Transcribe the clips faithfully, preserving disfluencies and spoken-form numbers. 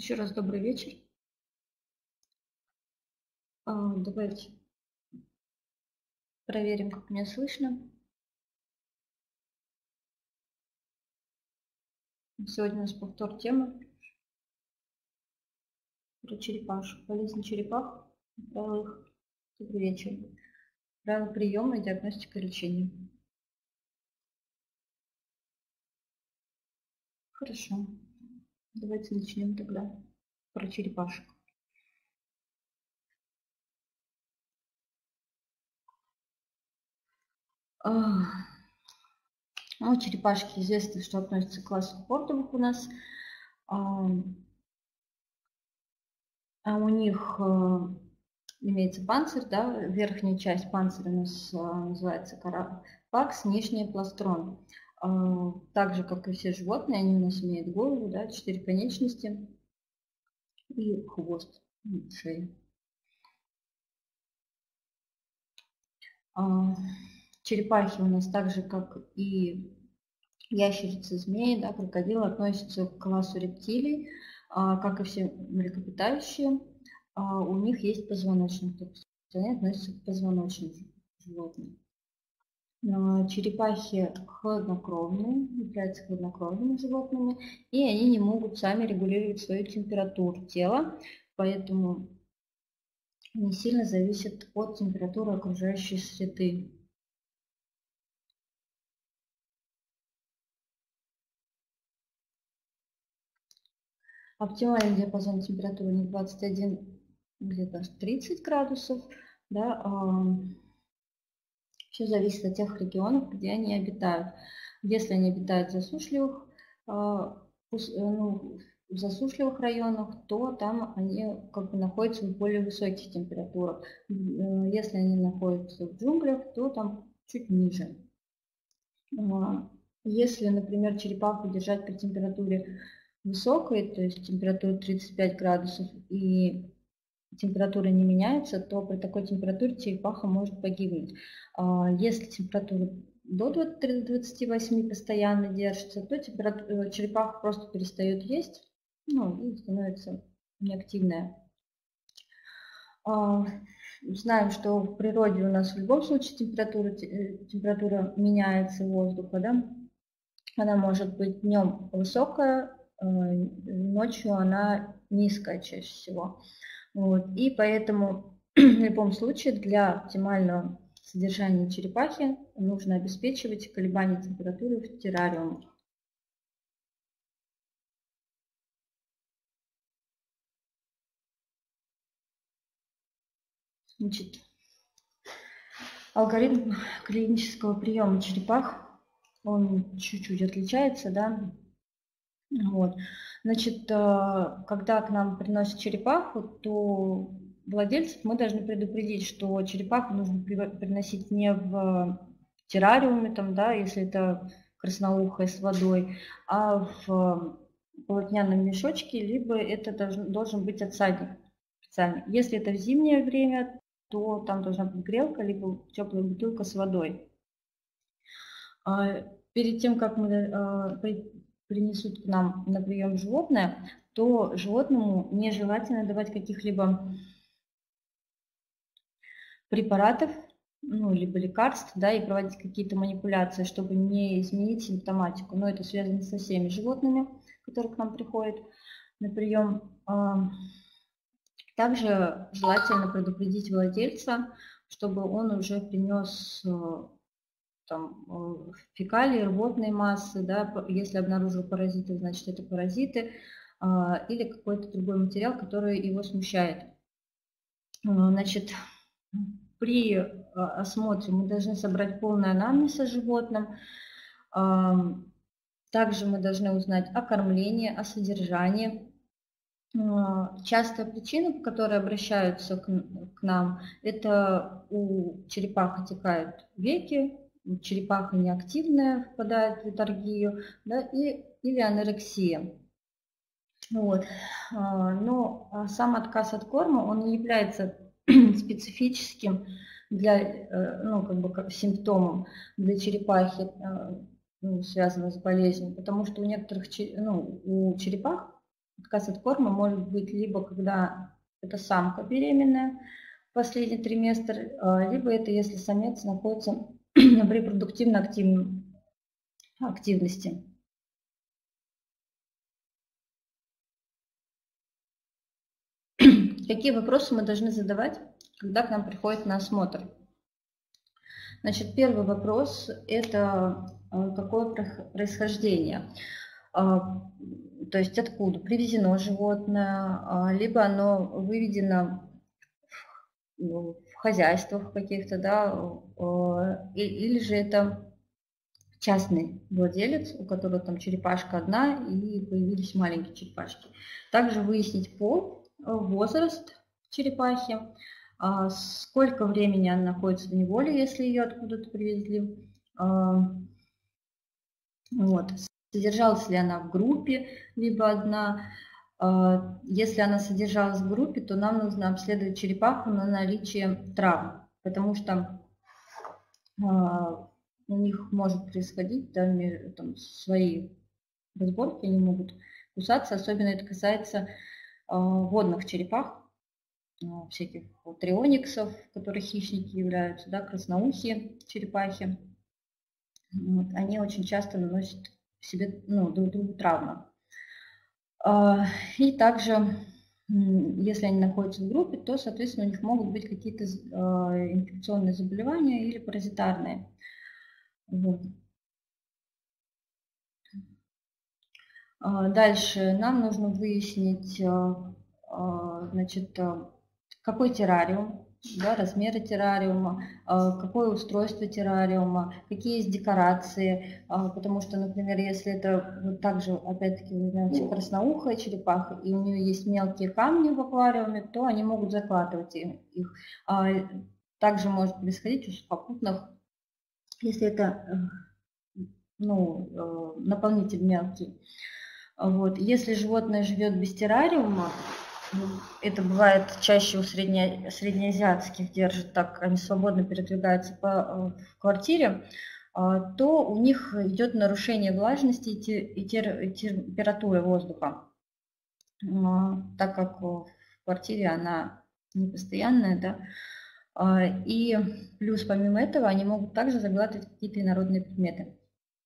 Еще раз добрый вечер. А, Давайте проверим, как меня слышно. Сегодня у нас повтор темы про черепашек. Болезнь черепах, правила их. Добрый вечер. Правила приема, диагностика, лечения. Хорошо. Давайте начнем тогда про черепашек. Ну, черепашки известно, что относятся к классу портовых у нас. А у них имеется панцирь, да, верхняя часть панциря у нас называется карапакс, нижняя пластрон. Так же, как и все животные, они у нас имеют голову, да, четыре конечности и хвост, шея. Черепахи у нас так же, как и ящерицы, змеи, да, крокодилы, относятся к классу рептилий, как и все млекопитающие. У них есть позвоночник, то есть они относятся к позвоночным животным. Черепахи хладнокровные, являются хладнокровными животными, и они не могут сами регулировать свою температуру тела, поэтому не сильно зависят от температуры окружающей среды. Оптимальный диапазон температуры не двадцать один, где-то тридцать градусов. Да, все зависит от тех регионов, где они обитают. Если они обитают в засушливых, ну, в засушливых районах, то там они как бы находятся в более высоких температурах. Если они находятся в джунглях, то там чуть ниже. Если, например, черепаху держать при температуре высокой, то есть температура тридцать пять градусов, и температура не меняется, то при такой температуре черепаха может погибнуть. Если температура до двадцати восьми постоянно держится, то черепаха просто перестает есть, ну, и становится неактивная. Знаем, что в природе у нас в любом случае температура, температура меняется воздуха, да? Она может быть днем высокая, ночью она низкая чаще всего. Вот. И поэтому в любом случае для оптимального содержания черепахи нужно обеспечивать колебания температуры в террариумах. Значит, алгоритм клинического приема черепах, он чуть-чуть отличается, да. Вот. Значит, когда к нам приносят черепаху, то владельцев мы должны предупредить, что черепаху нужно приносить не в террариуме, там, да, если это красноухая с водой, а в полотняном мешочке, либо это должен, должен быть отсадник специальный. Если это в зимнее время, то там должна быть грелка, либо теплая бутылка с водой. Перед тем, как мы принесут к нам на прием животное, то животному нежелательно давать каких-либо препаратов, ну, либо лекарств, да, и проводить какие-то манипуляции, чтобы не изменить симптоматику. Но это связано со всеми животными, которые к нам приходят на прием. Также желательно предупредить владельца, чтобы он уже принес там, фекалии, рвотные массы, да, если обнаружил паразиты, значит это паразиты, а, или какой-то другой материал, который его смущает. Значит, при осмотре мы должны собрать полный анамнез о животном. А, также мы должны узнать о кормлении, о содержании. А, частая причина, по которой обращаются к, к нам, это у черепах отекают веки, черепаха неактивная, впадает в летаргию, да, и, или анорексия. Вот. Но сам отказ от корма, он не является специфическим для, ну, как бы, как симптомом для черепахи, ну, связанным с болезнью, потому что у некоторых, ну, у черепах Отказ от корма может быть либо когда это самка беременная, последний триместр, либо это если самец находится в репродуктивной активности. Какие вопросы мы должны задавать, когда к нам приходит на осмотр? Значит, первый вопрос – это какое происхождение. То есть откуда привезено животное, либо оно выведено в хозяйствах каких-то, да, или же это частный владелец, у которого там черепашка одна и появились маленькие черепашки. Также выяснить пол, возраст черепахи, сколько времени она находится в неволе, если ее откуда-то привезли, вот. Содержалась ли она в группе, либо одна. Если она содержалась в группе, то нам нужно обследовать черепаху на наличие травм, потому что у них может происходить да, там, свои разборки, они могут кусаться, особенно это касается водных черепах, всяких триониксов, которые хищники являются, да, красноухие черепахи. Вот, они очень часто наносят себе, ну, друг другу травмы. И также, если они находятся в группе, то, соответственно, у них могут быть какие-то инфекционные заболевания или паразитарные. Вот. Дальше нам нужно выяснить, значит, какой террариум, да, размеры террариума, какое устройство террариума, какие есть декорации, потому что, например, если это вот также, опять-таки, возьмем красноухая черепаха, и у нее есть мелкие камни в аквариуме, то они могут закладывать их. Также может происходить у сухопутных, если это, ну, наполнитель мелкий. Вот. Если животное живет без террариума, это бывает чаще у средне, среднеазиатских, держат так, они свободно передвигаются по в квартире, то у них идет нарушение влажности и температуры воздуха, так как в квартире она непостоянная, да, и плюс помимо этого они могут также заглатывать какие-то инородные предметы.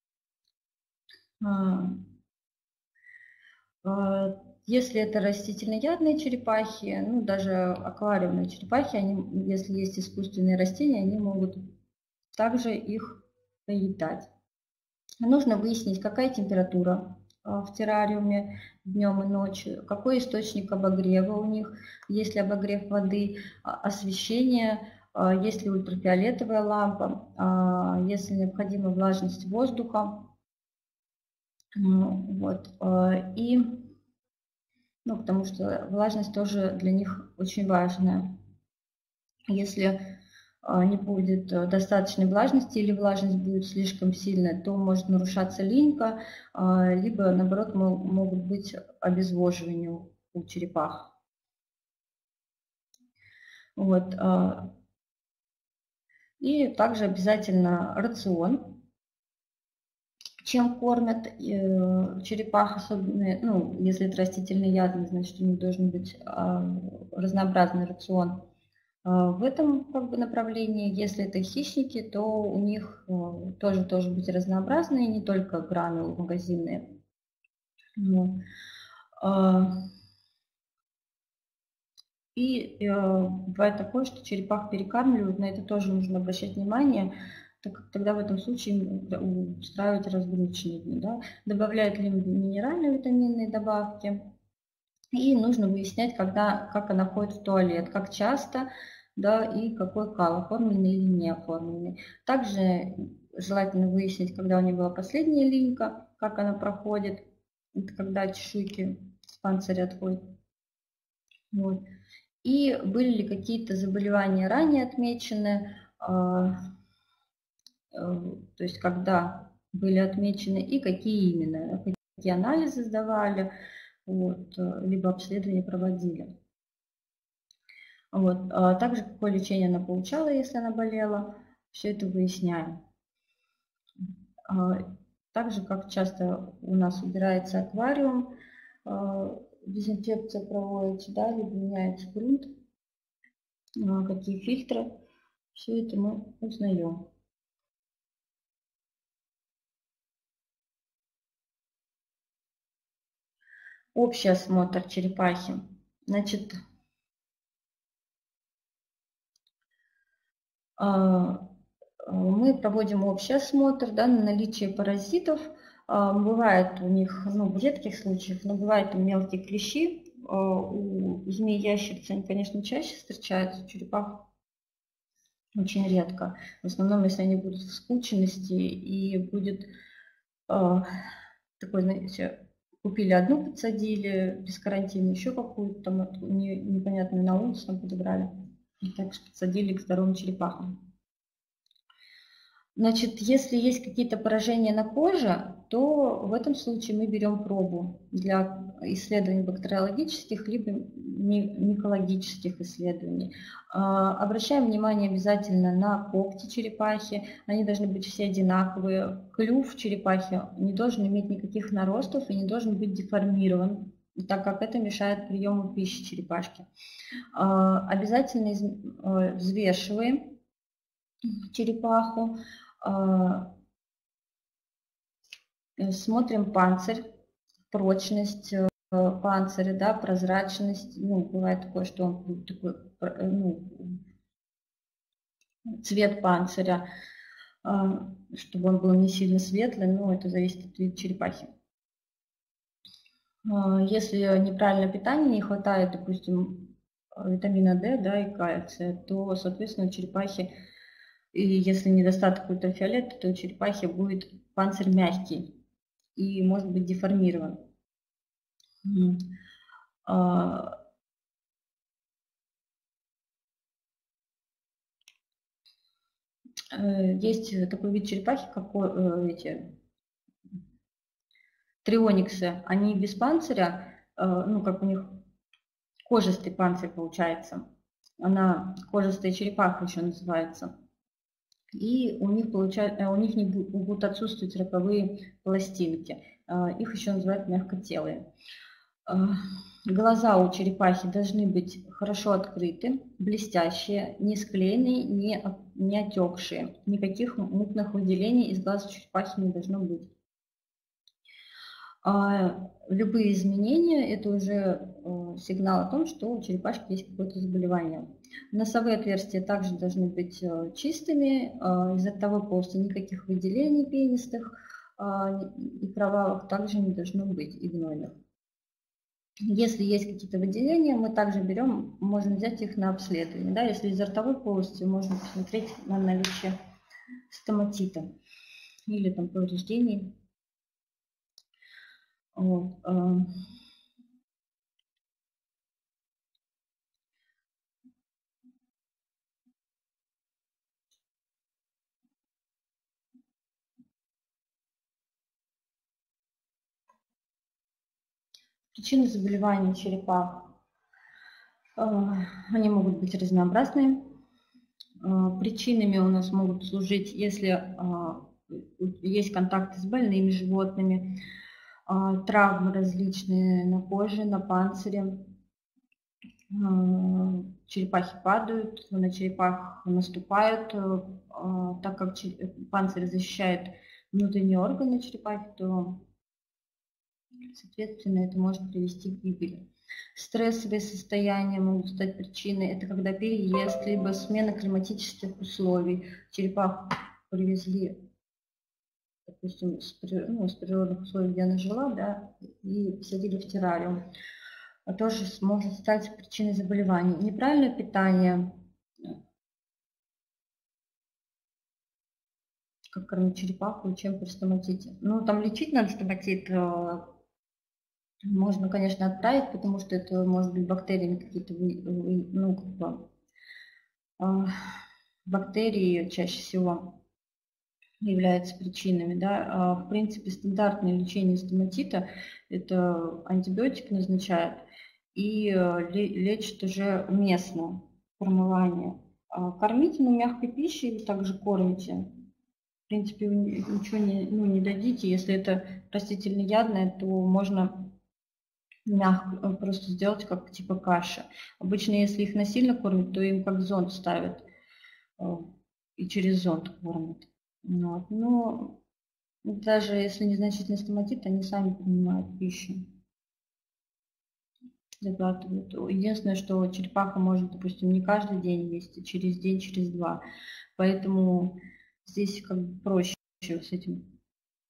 Если это растительноядные черепахи, ну даже аквариумные черепахи, они, если есть искусственные растения, они могут также их поедать. Нужно выяснить, какая температура в террариуме днем и ночью, какой источник обогрева у них, есть ли обогрев воды, освещение, есть ли ультрафиолетовая лампа, есть ли необходима влажность воздуха. Вот. И Ну, потому что влажность тоже для них очень важная. Если не будет достаточной влажности или влажность будет слишком сильная, то может нарушаться линька, либо, наоборот, могут быть обезвоживания у черепах. Вот. И также обязательно рацион. Чем кормят э, черепах, особенно, ну, если это растительноядный, значит, у них должен быть э, разнообразный рацион э, в этом как бы, направлении. Если это хищники, то у них э, тоже должен быть разнообразный, не только гранулы магазинные. Ну, э, и э, бывает такое, что черепах перекармливают, на это тоже нужно обращать внимание. Тогда в этом случае устраивать разгрузочные дни. Да? Добавляют ли минеральные витаминные добавки. И нужно выяснять, когда, как она ходит в туалет, как часто, да, и какой кал, оформленный или не оформленный. Также желательно выяснить, когда у нее была последняя линька, как она проходит, это когда чешуйки с панциря отходят. Вот. И были ли какие-то заболевания ранее отмечены, то есть когда были отмечены и какие именно, какие анализы сдавали, вот, либо обследования проводили. Вот. Также какое лечение она получала, если она болела, все это выясняем. Также как часто у нас убирается аквариум, дезинфекция проводится, да, либо меняется грунт, какие фильтры, все это мы узнаем. Общий осмотр черепахи. Значит, мы проводим общий осмотр, да, на наличие паразитов. Бывает у них, ну, в редких случаях, но бывают и мелкие клещи. У змей-ящериц они, конечно, чаще встречаются, у черепах очень редко. В основном, если они будут в скученности и будет такой, знаете, купили одну, подсадили, без карантина еще какую-то там непонятную на улицу там подобрали. И так подсадили к здоровым черепахам. Значит, если есть какие-то поражения на коже, то в этом случае мы берем пробу для исследований бактериологических либо микологических исследований. Обращаем внимание обязательно на когти черепахи, они должны быть все одинаковые. Клюв черепахи не должен иметь никаких наростов и не должен быть деформирован, так как это мешает приему пищи черепашки. Обязательно взвешиваем черепаху. Смотрим панцирь, прочность панциря, да, прозрачность. Ну, бывает такое, что он такой, ну, цвет панциря, чтобы он был не сильно светлый, но это зависит от вида черепахи. Если неправильное питание, не хватает, допустим, витамина D, да, и кальция, то, соответственно, у черепахи, и если недостаток ультрафиолета, то у черепахи будет панцирь мягкий и может быть деформирован. Есть такой вид черепахи, как эти триониксы. Они без панциря, ну как у них кожистый панцирь получается. Она кожистая черепаха еще называется. И у них, получается, у них не будут отсутствовать роговые пластинки. Их еще называют мягкотелые. Глаза у черепахи должны быть хорошо открыты, блестящие, не склеенные, не, не отекшие. Никаких мутных выделений из глаз у черепахи не должно быть. Любые изменения – это уже сигнал о том, что у черепашки есть какое-то заболевание. Носовые отверстия также должны быть чистыми, из ротовой полости никаких выделений пенистых и провалов также не должно быть, и гнойных. Если есть какие-то выделения, мы также берем, можно взять их на обследование. Да? Если из ротовой полости, можно посмотреть на наличие стоматита или там повреждений. Вот. Причины заболеваний черепах, они могут быть разнообразные. Причинами у нас могут служить, если есть контакты с больными животными, травмы различные на коже, на панцире. Черепахи падают, на черепах наступают, так как панцирь защищает внутренние органы черепахи, то, соответственно, это может привести к гибели. Стрессовые состояния могут стать причиной. Это когда переезд, либо смена климатических условий. Черепаху привезли, допустим, с, ну, с природных условий, где она жила, да, и посадили в террариум. А тоже может стать причиной заболеваний. Неправильное питание, как кормить черепаху, чем при стоматите. Ну, там лечить надо стоматит. Можно, конечно, отправить, потому что это может быть бактериями какие-то, ну, как бы, бактерии чаще всего являются причинами. Да. В принципе, стандартное лечение стоматита – это антибиотик назначают и лечат уже местно промывание. Кормите, ну, мягкой пищей, также кормите. В принципе, ничего не, ну, не дадите. Если это растительноядное, то можно мягко, просто сделать как типа каши. Обычно, если их насильно кормят, то им как зонд ставят и через зонд кормят. Вот. Но даже если незначительный стоматит, они сами принимают пищу. Заглатывают. Единственное, что черепаха может, допустим, не каждый день есть, а через день, через два. Поэтому здесь как бы проще с этим.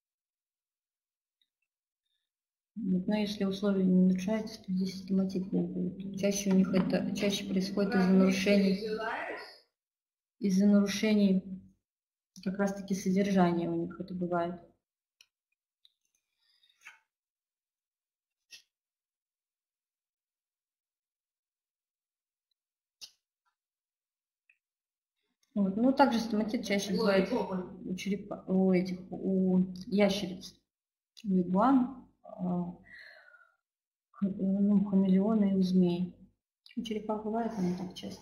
Но если условия не нарушаются, то здесь стоматит не будет. Чаще у них это чаще происходит из-за нарушений, из-за нарушений как раз-таки содержания у них это бывает. Вот. Ну, также стоматит чаще бывает у, черепа, у этих, у ящериц, у игуан, ну, хамелеоны и у змей. У черепах бывает, но не так часто.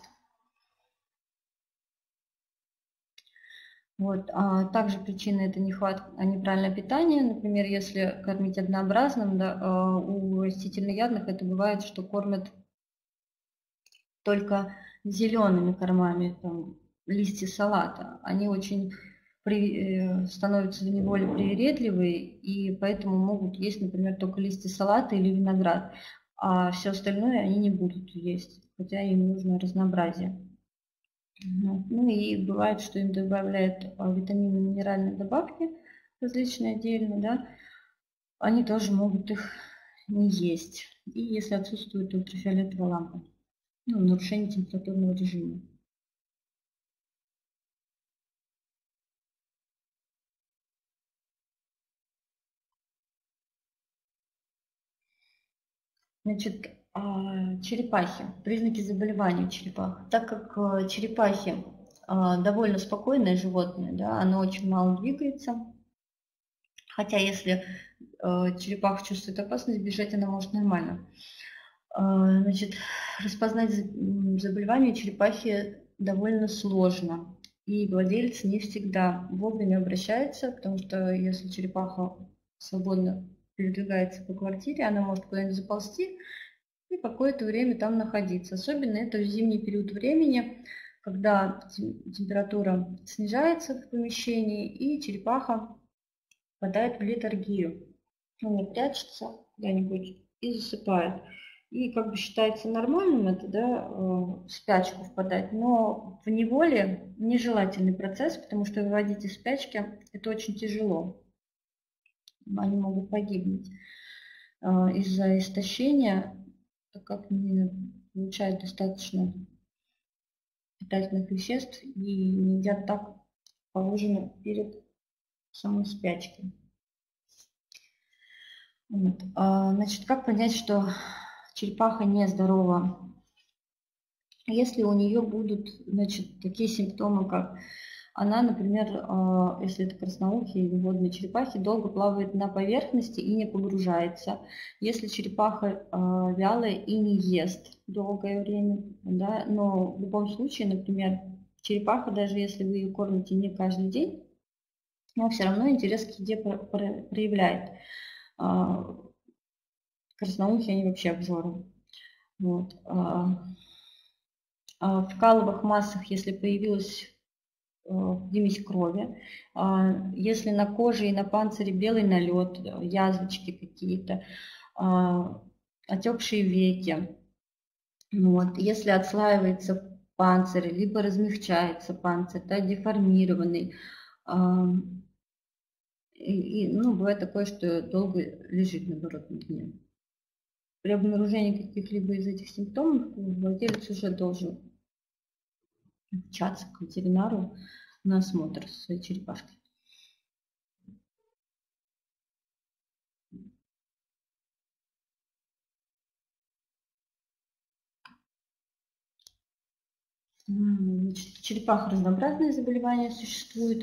Вот. А также причина это нехватка, а неправильное питание. Например, если кормить однообразным, да, у растительноядных это бывает, что кормят только зелеными кормами, там, листья салата. Они очень при, становятся в неволе привередливые, и поэтому могут есть, например, только листья салата или виноград, а все остальное они не будут есть, хотя им нужно разнообразие. Ну и бывает, что им добавляют витамины, минеральные добавки различные отдельно, да, они тоже могут их не есть. И если отсутствует ультрафиолетовая лампа, ну, нарушение температурного режима. Значит, черепахи, признаки заболевания черепах. Так как черепахи довольно спокойное животное, да, оно очень мало двигается, хотя если черепаха чувствует опасность, бежать она может нормально. Значит, распознать заболевание черепахи довольно сложно, и владелец не всегда вовремя обращается, потому что если черепаха свободно передвигается по квартире, она может куда-нибудь заползти и какое-то время там находиться. Особенно это в зимний период времени, когда температура снижается в помещении, и черепаха впадает в летаргию. Она прячется куда-нибудь и засыпает. И как бы считается нормальным это, да, в спячку впадать, но в неволе нежелательный процесс, потому что выводить из спячки это очень тяжело. Они могут погибнуть из-за истощения, так как не получают достаточно питательных веществ и не едят так положено перед самой спячкой. Вот. Значит, как понять, что черепаха нездорова? Если у нее будут, значит, такие симптомы, как она, например, если это красноухие или водные черепахи, долго плавает на поверхности и не погружается. Если черепаха вялая и не ест долгое время, да, но в любом случае, например, черепаха, даже если вы ее кормите не каждый день, но все равно интерес к еде проявляет. Красноухие они вообще обжоры. Вот. В каловых массах, если появилась примесь крови, если на коже и на панцире белый налет, язвочки какие-то, отекшие веки, вот. Если отслаивается панцирь, либо размягчается панцирь, да, деформированный, и, и, ну, бывает такое, что долго лежит, наоборот, на дне. При обнаружении каких-либо из этих симптомов владелец уже должен обращаться к ветеринару на осмотр своей черепашки. Значит, в черепах разнообразные заболевания существуют.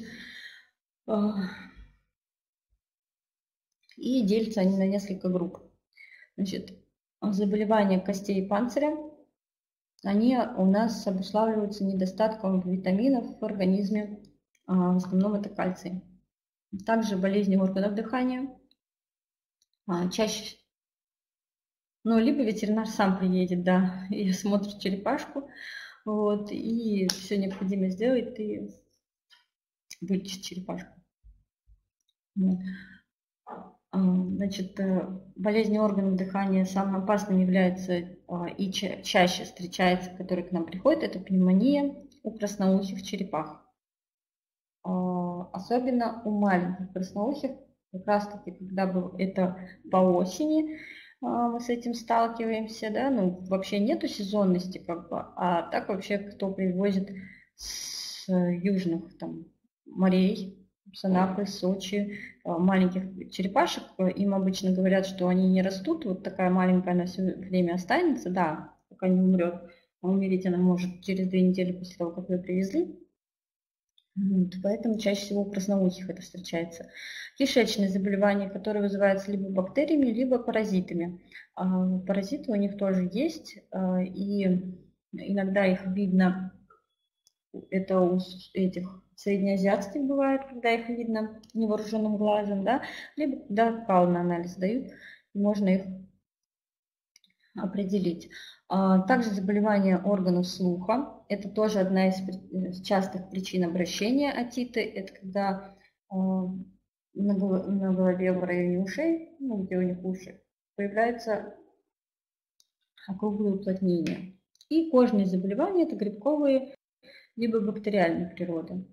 И делятся они на несколько групп. Значит, заболевания костей и панциря, они у нас обуславливаются недостатком витаминов в организме, в основном это кальций. Также болезни органов дыхания, чаще, Ну, либо ветеринар сам приедет, да, и осмотрит черепашку, вот, и все необходимое сделает, и вылечит черепашку. Значит, болезни органов дыхания самым опасным является и ча чаще встречается, который к нам приходит, это пневмония у красноухих черепах. Особенно у маленьких красноухих, как раз таки, когда это по осени, мы с этим сталкиваемся, да, ну, вообще нету сезонности, как бы, а так вообще, кто привозит с южных там морей, с Анапы, Сочи, маленьких черепашек, им обычно говорят, что они не растут, вот такая маленькая на все время останется, да, пока не умрет, а умереть она может через две недели после того, как ее привезли. Вот, поэтому чаще всего у красноухих это встречается. Кишечные заболевания, которые вызываются либо бактериями, либо паразитами. А паразиты у них тоже есть, и иногда их видно, это у этих среднеазиатских бывает, когда их видно невооруженным глазом, да, либо когда кал на анализ дают, можно их определить. Также заболевания органов слуха. Это тоже одна из частых причин обращения отиты. Это когда на голове в районе ушей, ну, где у них уши, появляются округлые уплотнения. И кожные заболевания – это грибковые либо бактериальной природы.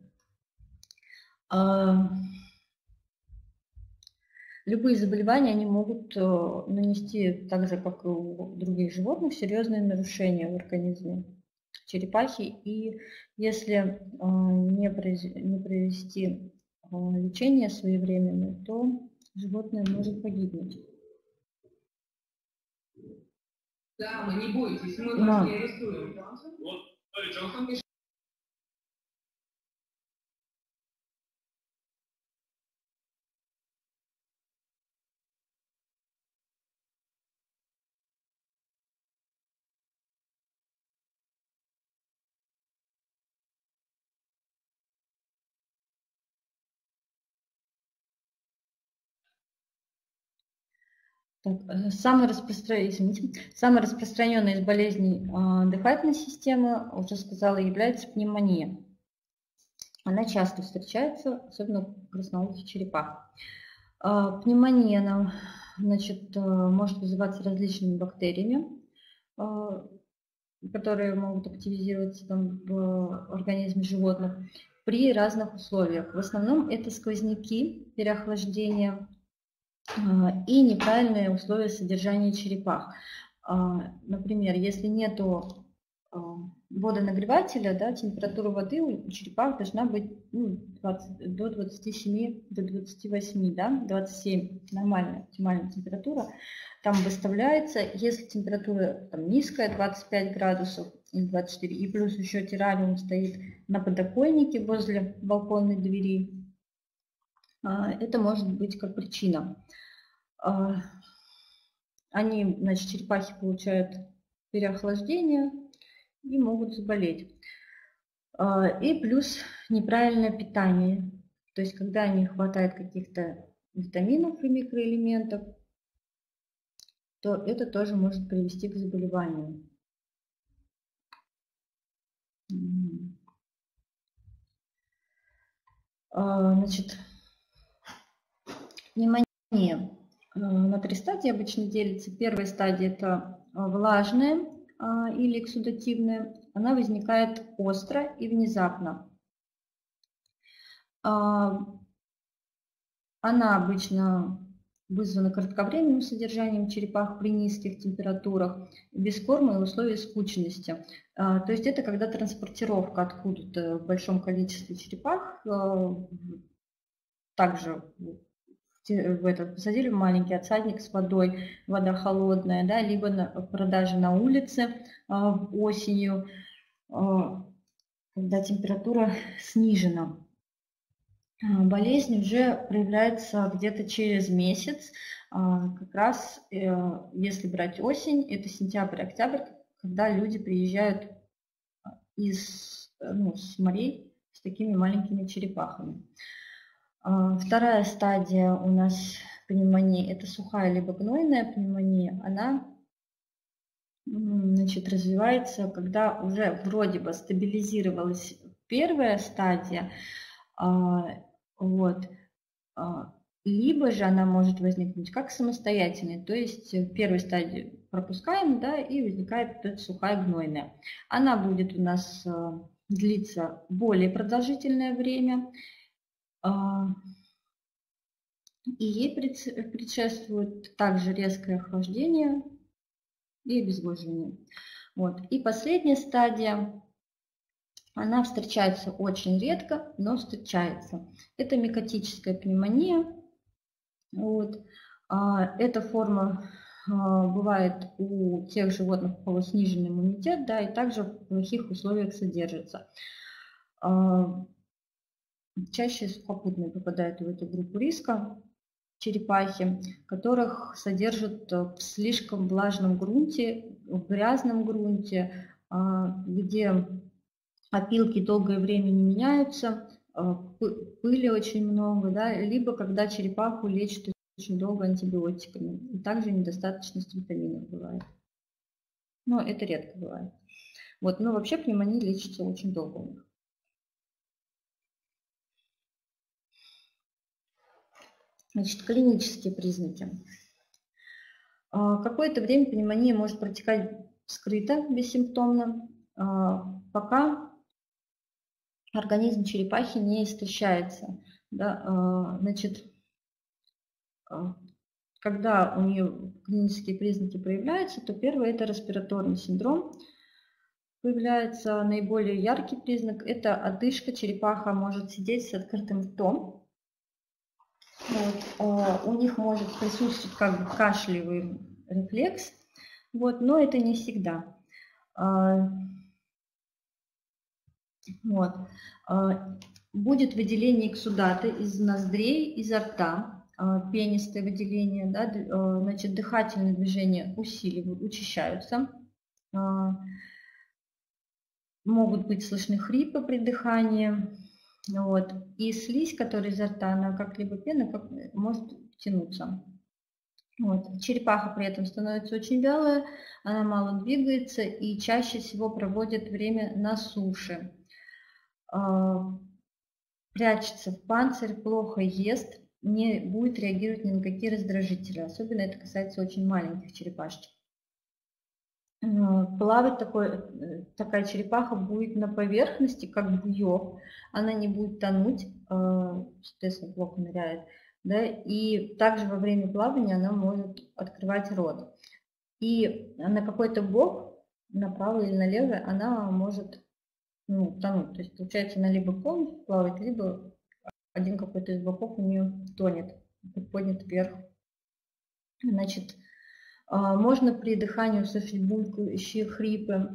Любые заболевания они могут нанести, так же как и у других животных, серьезные нарушения в организме черепахи. И если не провести лечение своевременное, то животное может погибнуть. Да, вы не бойтесь, мы вас не арестуем. Так, самая, распростран... Извините. Самая распространенная из болезней э, дыхательной системы, уже сказала, является пневмония. Она часто встречается, особенно у красноухих черепах. Э, пневмония она, значит, э, может вызываться различными бактериями, э, которые могут активизироваться там, в организме животных при разных условиях. В основном это сквозняки, переохлаждение и неправильные условия содержания черепах. Например, если нет водонагревателя, да, температура воды у черепах должна быть ну, двадцать, до двадцати семи, до двадцати восьми, да, двадцать семь, нормальная, оптимальная температура, там выставляется. Если температура там, низкая, двадцать пять градусов или двадцать четыре, и плюс еще террариум стоит на подоконнике возле балконной двери, это может быть как причина. Они, значит, черепахи получают переохлаждение и могут заболеть. И плюс неправильное питание. То есть, когда не хватает каких-то витаминов и микроэлементов, то это тоже может привести к заболеванию. Значит, пневмония на три стадии обычно делится. Первая стадия – это влажная или эксудативная. Она возникает остро и внезапно. Она обычно вызвана кратковременным содержанием черепах при низких температурах, без корма и условий скученности. То есть это когда транспортировка откуда-то в большом количестве черепах, также в этот, посадили в маленький отсадник с водой, вода холодная, да, либо на продаже на улице э, осенью, э, когда температура снижена. Болезнь уже проявляется где-то через месяц, э, как раз э, если брать осень, это сентябрь-октябрь, когда люди приезжают из, ну, с морей с такими маленькими черепахами. Вторая стадия у нас пневмонии – это сухая либо гнойная пневмония. Она значит, развивается, когда уже вроде бы стабилизировалась первая стадия, вот, либо же она может возникнуть как самостоятельная, то есть в первой стадии пропускаем, да, и возникает сухая гнойная. Она будет у нас длиться более продолжительное время, и ей предшествует также резкое охлаждение и обезвоживание. Вот. И последняя стадия, она встречается очень редко, но встречается. Это микотическая пневмония. Вот. Эта форма бывает у тех животных, у кого сниженный иммунитет, да, и также в плохих условиях содержится. Чаще сухопутные попадают в эту группу риска. Черепахи, которых содержат в слишком влажном грунте, в грязном грунте, где опилки долгое время не меняются, пыли очень много, да, либо когда черепаху лечат очень долго антибиотиками. И также недостаточность витаминов бывает. Но это редко бывает. Вот, но вообще пневмония лечится очень долго у них. Значит, клинические признаки. Какое-то время пневмония может протекать скрыто, бессимптомно, пока организм черепахи не истощается. Да, значит, когда у нее клинические признаки проявляются, то первое – это респираторный синдром. Появляется наиболее яркий признак – это одышка. Черепаха может сидеть с открытым ртом. Вот. У них может присутствовать как бы кашлевый рефлекс, вот, но это не всегда. Вот. Будет выделение эксудата из ноздрей, изо рта, пенистое выделение, да, значит, дыхательные движения усиливают, учащаются. Могут быть слышны хрипы при дыхании. Вот. И слизь, которая изо рта, она как либо пена, как может тянуться. Вот. Черепаха при этом становится очень вялая, она мало двигается и чаще всего проводит время на суше. Прячется в панцирь, плохо ест, не будет реагировать ни на какие раздражители. Особенно это касается очень маленьких черепашек. Плавать такой, такая черепаха будет на поверхности, как буёк. Она не будет тонуть, соответственно, плохо ныряет. Да? И также во время плавания она может открывать рот. И на какой-то бок, направо или налево, она может, ну, тонуть. То есть, получается, она либо полностью плавает, либо один какой-то из боков у нее тонет, поднят вверх. Значит, можно при дыхании услышать булькающие хрипы.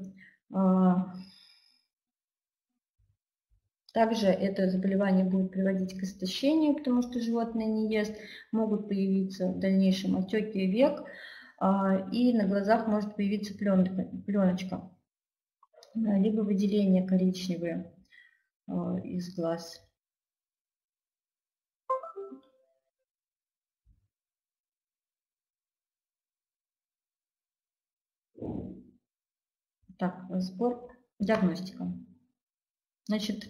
Также это заболевание будет приводить к истощению, потому что животное не ест. Могут появиться в дальнейшем отеки век, и на глазах может появиться пленочка, либо выделения коричневые из глаз. Так, сбор, диагностика. Значит,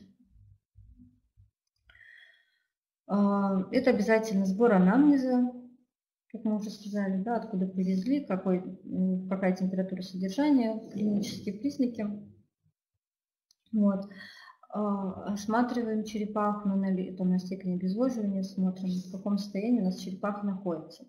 это обязательно сбор анамнеза, как мы уже сказали, да, откуда привезли, какой, какая температура содержания, клинические признаки. Вот. Осматриваем черепаху на, там, на степень обезвоживания, смотрим, в каком состоянии у нас черепаха находится.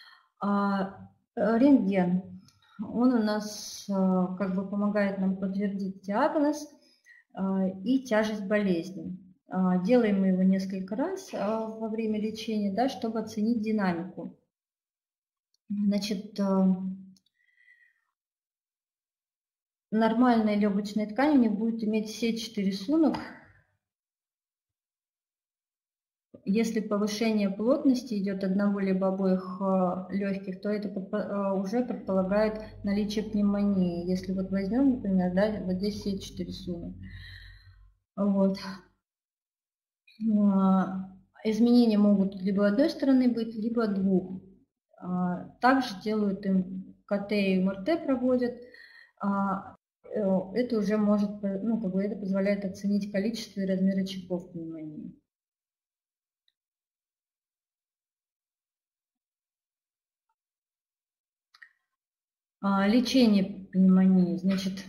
Рентген. Он у нас как бы помогает нам подтвердить диагноз и тяжесть болезни. Делаем мы его несколько раз во время лечения, да, чтобы оценить динамику. Значит, нормальная легочная ткань у них будет иметь все четыре рисунок. Если повышение плотности идет одного либо обоих легких, то это уже предполагает наличие пневмонии. Если вот возьмем, например, да, вот здесь все четыре рисунок. Вот. Изменения могут либо одной стороны быть, либо двух. Также делают им ка тэ и эм эр тэ проводят. это уже может, ну, как бы это позволяет оценить количество и размеры очагов пневмонии. Лечение пневмонии, значит,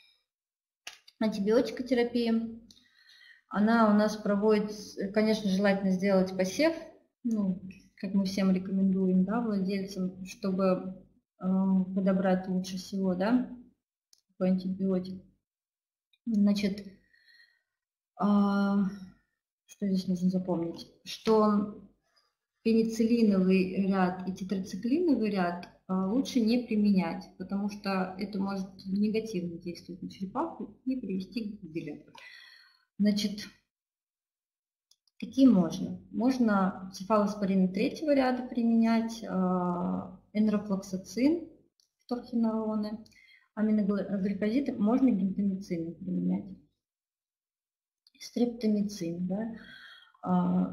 антибиотикотерапия. Она у нас проводится, конечно, желательно сделать посев, ну, как мы всем рекомендуем, да, владельцам, чтобы э, подобрать лучше всего, да, такой антибиотик. Значит, э, что здесь нужно запомнить? Что пенициллиновый ряд и тетрациклиновый ряд э, лучше не применять, потому что это может негативно действовать на черепаху и привести к гибели. Значит, какие можно? Можно цефалоспорины третьего ряда применять, энрофлоксацин, торхинороны, аминогликозиды, можно гентамицин применять. Стрептомицин, да.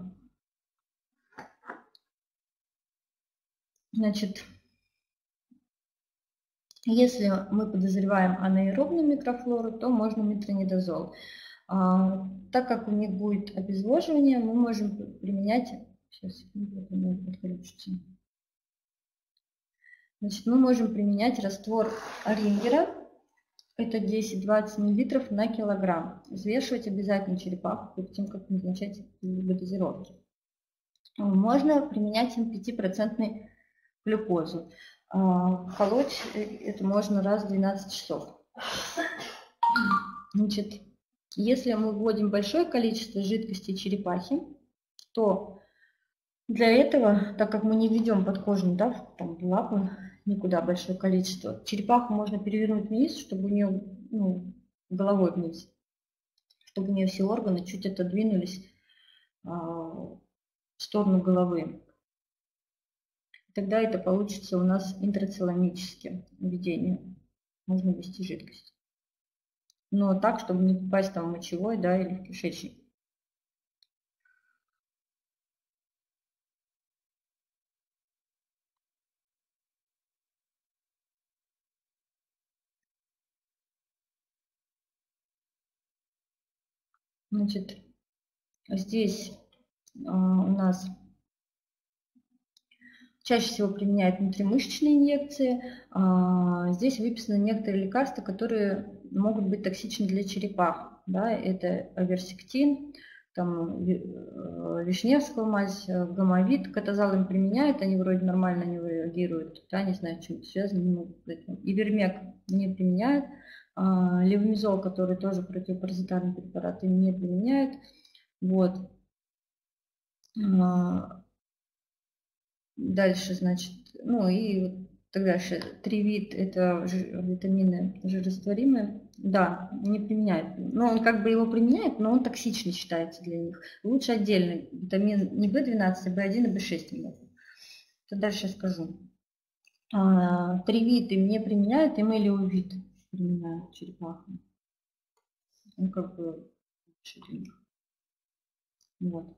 Значит, если мы подозреваем анаэробную микрофлору, то можно метронидазол. А, так как у них будет обезвоживание, мы можем применять, сейчас, отключится. Значит, мы можем применять раствор Рингера, это десять-двадцать миллилитров на килограмм. Взвешивать обязательно черепаху перед тем, как назначать дозировки. Можно применять им пятипроцентную глюкозу. А, колоть это можно раз в двенадцать часов. Значит, если мы вводим большое количество жидкости черепахи, то для этого, так как мы не ведем подкожную, да, там, в лапы никуда большое количество, черепаху можно перевернуть вниз, чтобы у нее, ну, головой вниз, чтобы у нее все органы чуть отодвинулись а, в сторону головы. Тогда это получится у нас интрацеломическое введение. Можно ввести жидкость. Но так, чтобы не попасть там в мочевой, да, или в кишечник. Значит, здесь а, у нас чаще всего применяют внутримышечные инъекции. А, здесь выписаны некоторые лекарства, которые могут быть токсичны для черепах. Да, это аверсектин, там, вишневская мазь, гомовид, катазал им применяют, они вроде нормально не реагируют, да, не знаю, чем это связано. Ивермек не применяют, а, левомизол, который тоже противопаразитарный препарат, им не применяют. Вот. А, дальше, значит, ну и вот так дальше. Тривит – это витамины жирорастворимые. Да, не применяют. Но он как бы его применяет, но он токсичный считается для них. Лучше отдельно витамин не бэ двенадцать, а бэ один и бэ шесть. Это дальше я скажу. А, тривит им не применяют, им элеовид применяют черепаху. Он как бы лучше для них. Вот.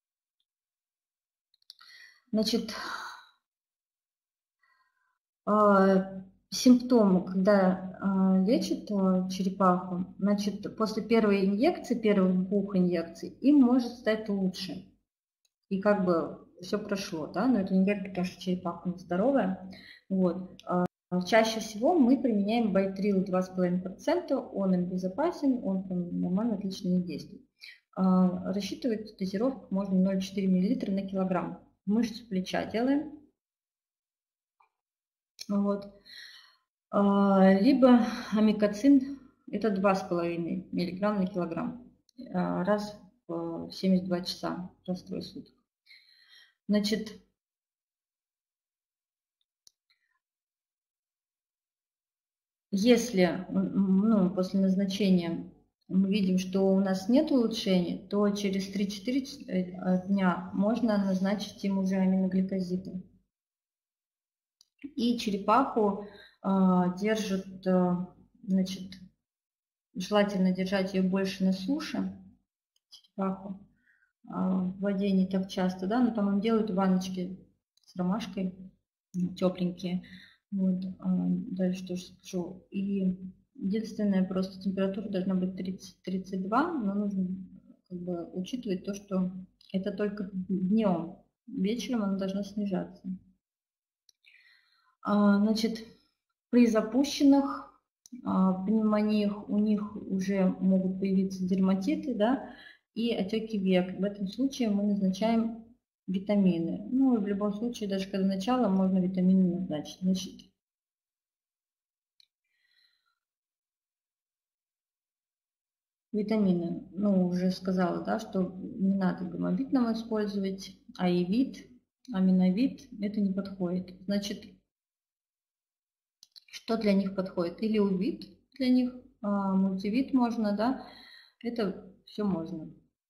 Значит, симптомы, когда лечат черепаху, значит, после первой инъекции, первых двух инъекций, им может стать лучше. И как бы все прошло, да, но это не говорит, потому что черепаха нездоровая. Вот. Чаще всего мы применяем байтрил два с половиной процента, он им безопасен, он там нормально, отлично не действует. Рассчитывать дозировку можно ноль целых четыре миллилитра на килограмм. Мышцу плеча делаем. Вот. Либо амикоцин, это два с половиной миллиграмма на килограмм, раз в семьдесят два часа, раз в трое суток. Значит, если, ну, после назначения мы видим, что у нас нет улучшений, то через три-четыре дня можно назначить им уже аминогликозиды. И черепаху э, держат, э, значит, желательно держать ее больше на суше, черепаху, э, в воде не так часто, да, но там им делают ванночки с ромашкой, тепленькие. Вот, дальше тоже скажу. И единственное, просто температура должна быть тридцать — тридцать два, но нужно как бы учитывать то, что это только днем. Вечером она должна снижаться. Значит, при запущенных пневмониях у них уже могут появиться дерматиты, да, и отеки век. В этом случае мы назначаем витамины. Ну, в любом случае, даже когда начало, можно витамины назначить. Значит, витамины, ну, уже сказала, да, что не надо гаммавит нам использовать, аевит, аминовит, это не подходит. Значит, что для них подходит? Или увит для них, а, мультивит можно, да, это все можно.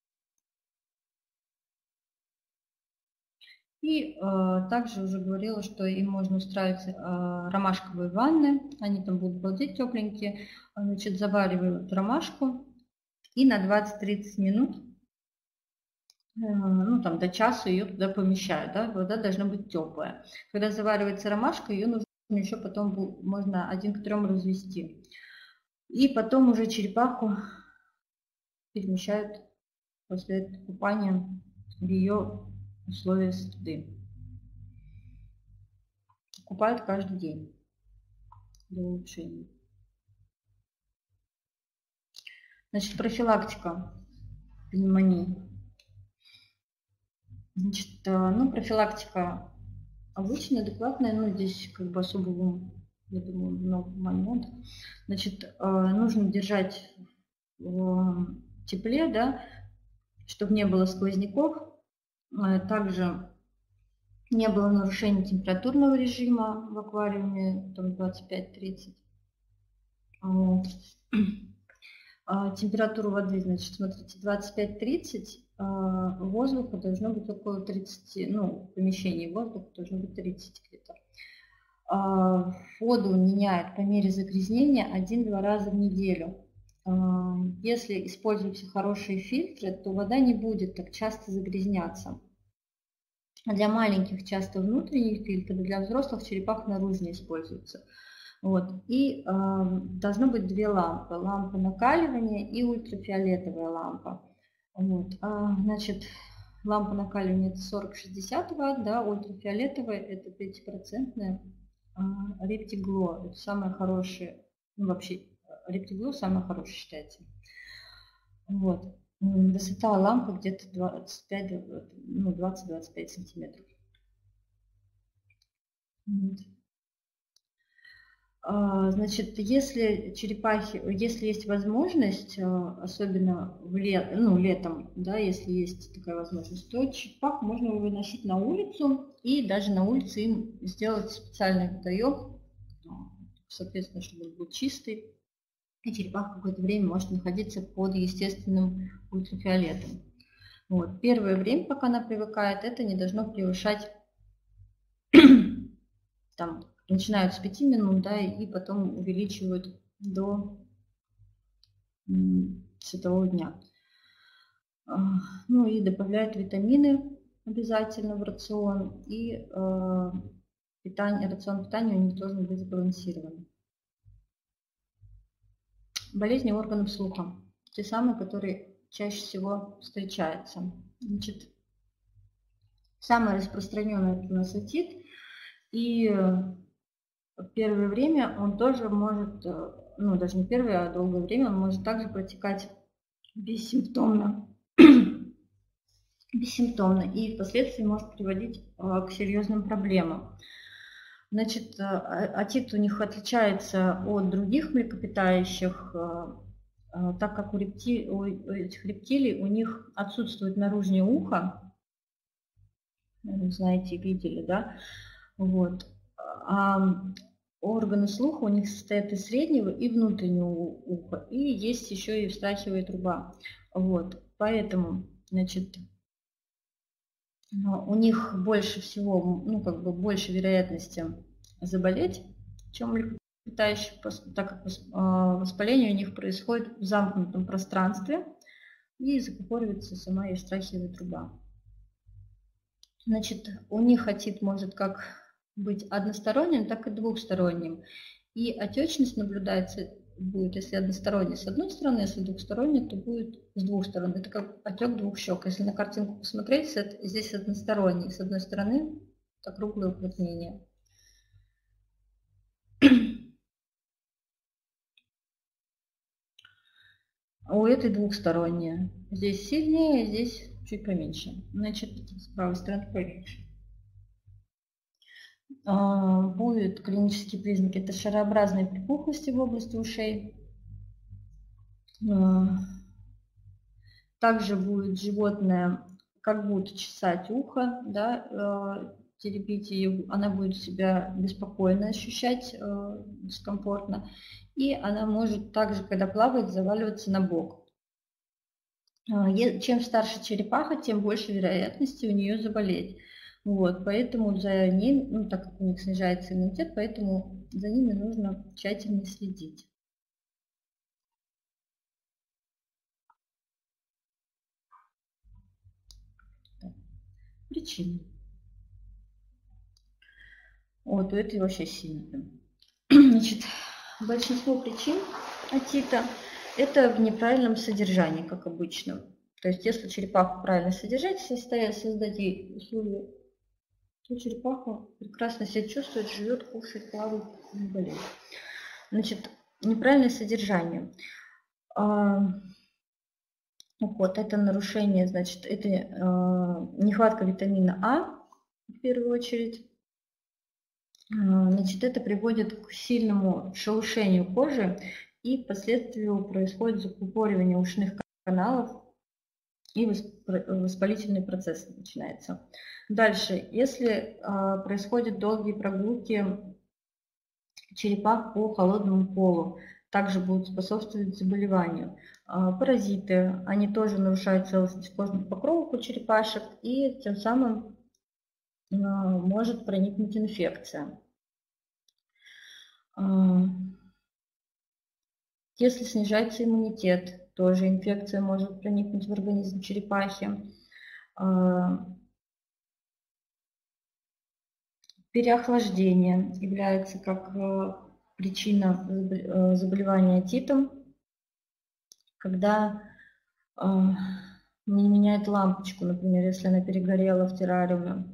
И э, также уже говорила, что им можно устраивать э, ромашковые ванны, они там будут балдеть тепленькие. Значит, заваривают ромашку и на двадцать-тридцать минут, э, ну там до часа ее туда помещают, да, вода должна быть теплая. Когда заваривается ромашка, ее нужно еще потом, можно один к трем развести. И потом уже черепаху перемещают после купания в ее условия среды. Купают каждый день для улучшения. Значит, профилактика пневмонии. Значит, ну, профилактика обычная, адекватная, но здесь как бы особого, я думаю, много моментов. Значит, нужно держать в тепле, да, чтобы не было сквозняков. Также не было нарушения температурного режима в аквариуме, там двадцать пять — тридцать. Температура воды, значит, смотрите, двадцать пять — тридцать, воздуха должно быть около тридцати, ну, в помещении воздуха должно быть тридцать где-то. Воду меняют по мере загрязнения один-два раза в неделю. Если используются хорошие фильтры, то вода не будет так часто загрязняться. Для маленьких часто внутренний фильтр, для взрослых черепах наружный используется. Вот. И э, должно быть две лампы. Лампа накаливания и ультрафиолетовая лампа. Вот. А, значит, лампа накаливания это сорок — шестьдесят ватт, да, ультрафиолетовая это пятипроцентная рептигло. Это самое хорошее, ну вообще рептигло самое хорошее считается. Вот. Высота лампы где-то двадцать пять, ну, двадцать — двадцать пять сантиметров. Вот. Значит, если черепахи, если есть возможность, особенно в лет, ну, летом, да, если есть такая возможность, то черепах можно выносить на улицу и даже на улице им сделать специальный водоем, соответственно, чтобы он был чистый. И черепаха какое-то время может находиться под естественным ультрафиолетом. Вот. Первое время, пока она привыкает, это не должно превышать, там, начинают с пяти минут, да, и потом увеличивают до светового дня. Ну и добавляют витамины обязательно в рацион, и э, питание, рацион питания у них должен быть сбалансирован. Болезни органов слуха. Те самые, которые чаще всего встречаются. Значит, самое распространенное это у нас отит. И в первое время он тоже может, ну даже не первое, а долгое время, он может также протекать бессимптомно. бессимптомно и впоследствии может приводить к серьезным проблемам. Значит, отит у них отличается от других млекопитающих, так как у, рептилий, у этих рептилий у них отсутствует наружное ухо, знаете, видели, да, вот. А органы слуха у них состоят из среднего и внутреннего уха, и есть еще и евстахиевая труба, вот, поэтому, значит, у них больше всего, ну, как бы больше вероятности заболеть, чем у млекопитающих, так как воспаление у них происходит в замкнутом пространстве и закупоривается сама евстахиевая труба. Значит, у них отит может как быть односторонним, так и двухсторонним. И отечность наблюдается будет, если односторонний с одной стороны, если двухсторонний, то будет с двух сторон. Это как отек двух щек. Если на картинку посмотреть, здесь односторонний. С одной стороны округлое уплотнение. У этой двухсторонняя. Здесь сильнее, здесь чуть поменьше. Значит, с правой стороны поменьше. Будут клинические признаки. Это шарообразные припухлости в области ушей. Также будет животное как будто чесать ухо, да, теребить ее, она будет себя беспокойно ощущать, дискомфортно. И она может также, когда плавает, заваливаться на бок. Чем старше черепаха, тем больше вероятности у нее заболеть. Вот, поэтому за ней, ну, так как у них снижается иммунитет, поэтому за ними нужно тщательно следить. Причины. Вот, у этой вообще сильно. Значит, большинство причин отита – это в неправильном содержании, как обычно. То есть, если черепаху правильно содержать, создать ей условия, то черепаха прекрасно себя чувствует, живет, кушает, плавает, не болеет. Значит, неправильное содержание. Вот это нарушение, значит, это нехватка витамина А, в первую очередь. Значит, это приводит к сильному шелушению кожи, и впоследствии происходит закупоривание ушных каналов, и воспалительный процесс начинается. Дальше, если происходят долгие прогулки черепах по холодному полу, также будут способствовать заболеванию. Паразиты, они тоже нарушают целостность кожных покровов у черепашек, и тем самым может проникнуть инфекция. Если снижается иммунитет, тоже инфекция может проникнуть в организм черепахи. Переохлаждение является как причина заболевания отитом, когда не меняет лампочку, например, если она перегорела в террариуме,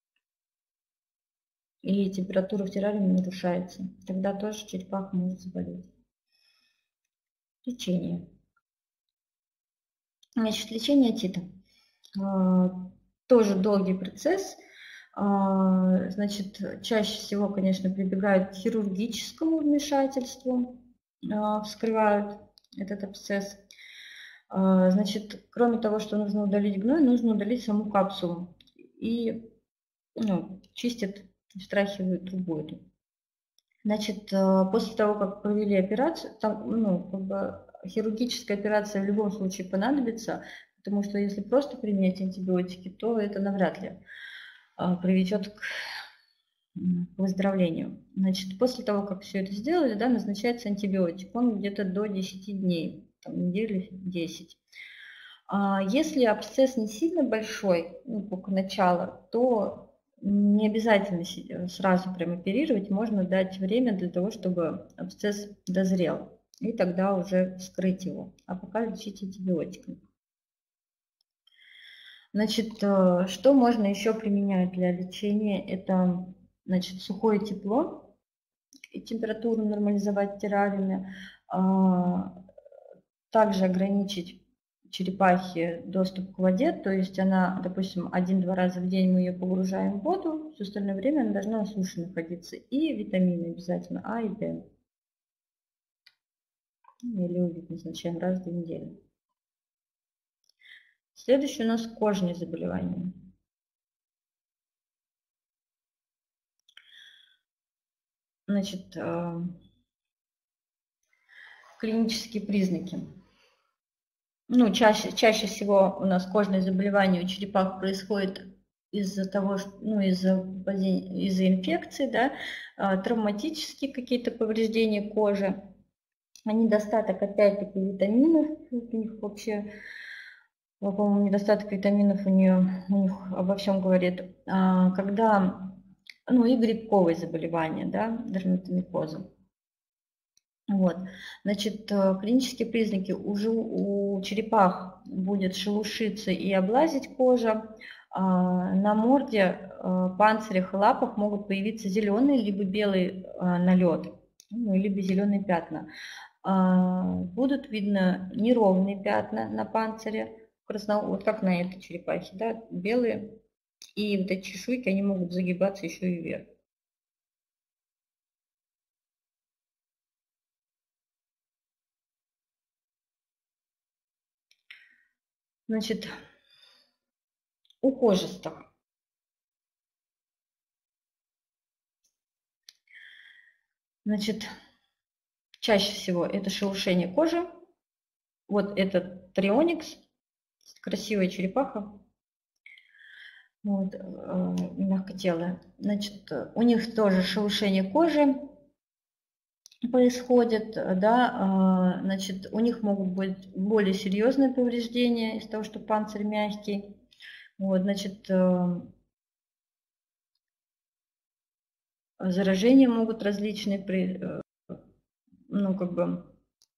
и температура в террариуме нарушается, тогда тоже черепаха может заболеть. Лечение. Значит, лечение отита. Тоже долгий процесс. Значит, чаще всего, конечно, прибегают к хирургическому вмешательству, вскрывают этот абсцесс. Значит, кроме того, что нужно удалить гной, нужно удалить саму капсулу. И ну, чистят, встряхивают трубу эту. Значит, после того, как провели операцию, там, ну, как бы хирургическая операция в любом случае понадобится, потому что если просто применять антибиотики, то это навряд ли приведет к выздоровлению. Значит, после того, как все это сделали, да, назначается антибиотик. Он где-то до десяти дней, там, недели десять. Если абсцесс не сильно большой, ну, только начало, то не обязательно сразу прям оперировать, можно дать время для того, чтобы абсцесс дозрел, и тогда уже вскрыть его, а пока лечить антибиотиками. Значит, что можно еще применять для лечения? Это, значит, сухое тепло и температуру нормализовать в террариуме, также ограничить черепахе доступ к воде, то есть она, допустим, один-два раза в день мы ее погружаем в воду, все остальное время она должна на суше находиться. И витамины обязательно А и Д. Или увид назначаем раз в две недели. Следующее у нас кожные заболевания. Значит, клинические признаки. Ну, чаще, чаще всего у нас кожные заболевания у черепах происходят из-за того, что, ну, из-за из-за инфекции, да, травматические какие-то повреждения кожи, недостаток, опять-таки, витаминов, у них вообще, по-моему, недостаток витаминов у нее, у них обо всем говорит. Когда ну и грибковые заболевания, да, дерматомикоза. Вот, значит, клинические признаки: уже у черепах будет шелушиться и облазить кожа, на морде, панцирях и лапах могут появиться зеленый либо белый налет, ну, либо зеленые пятна. Будут видно неровные пятна на панцире, вот как на этой черепахе, да, белые, и вот эти чешуйки, они могут загибаться еще и вверх. Значит, у кожистых Значит, чаще всего это шелушение кожи. Вот этот трионикс, красивая черепаха, вот, мягкотелая. Значит, у них тоже шелушение кожи происходит, да, значит, у них могут быть более серьезные повреждения из-за того, что панцирь мягкий. Вот, значит, заражения могут различные, при, ну, как бы,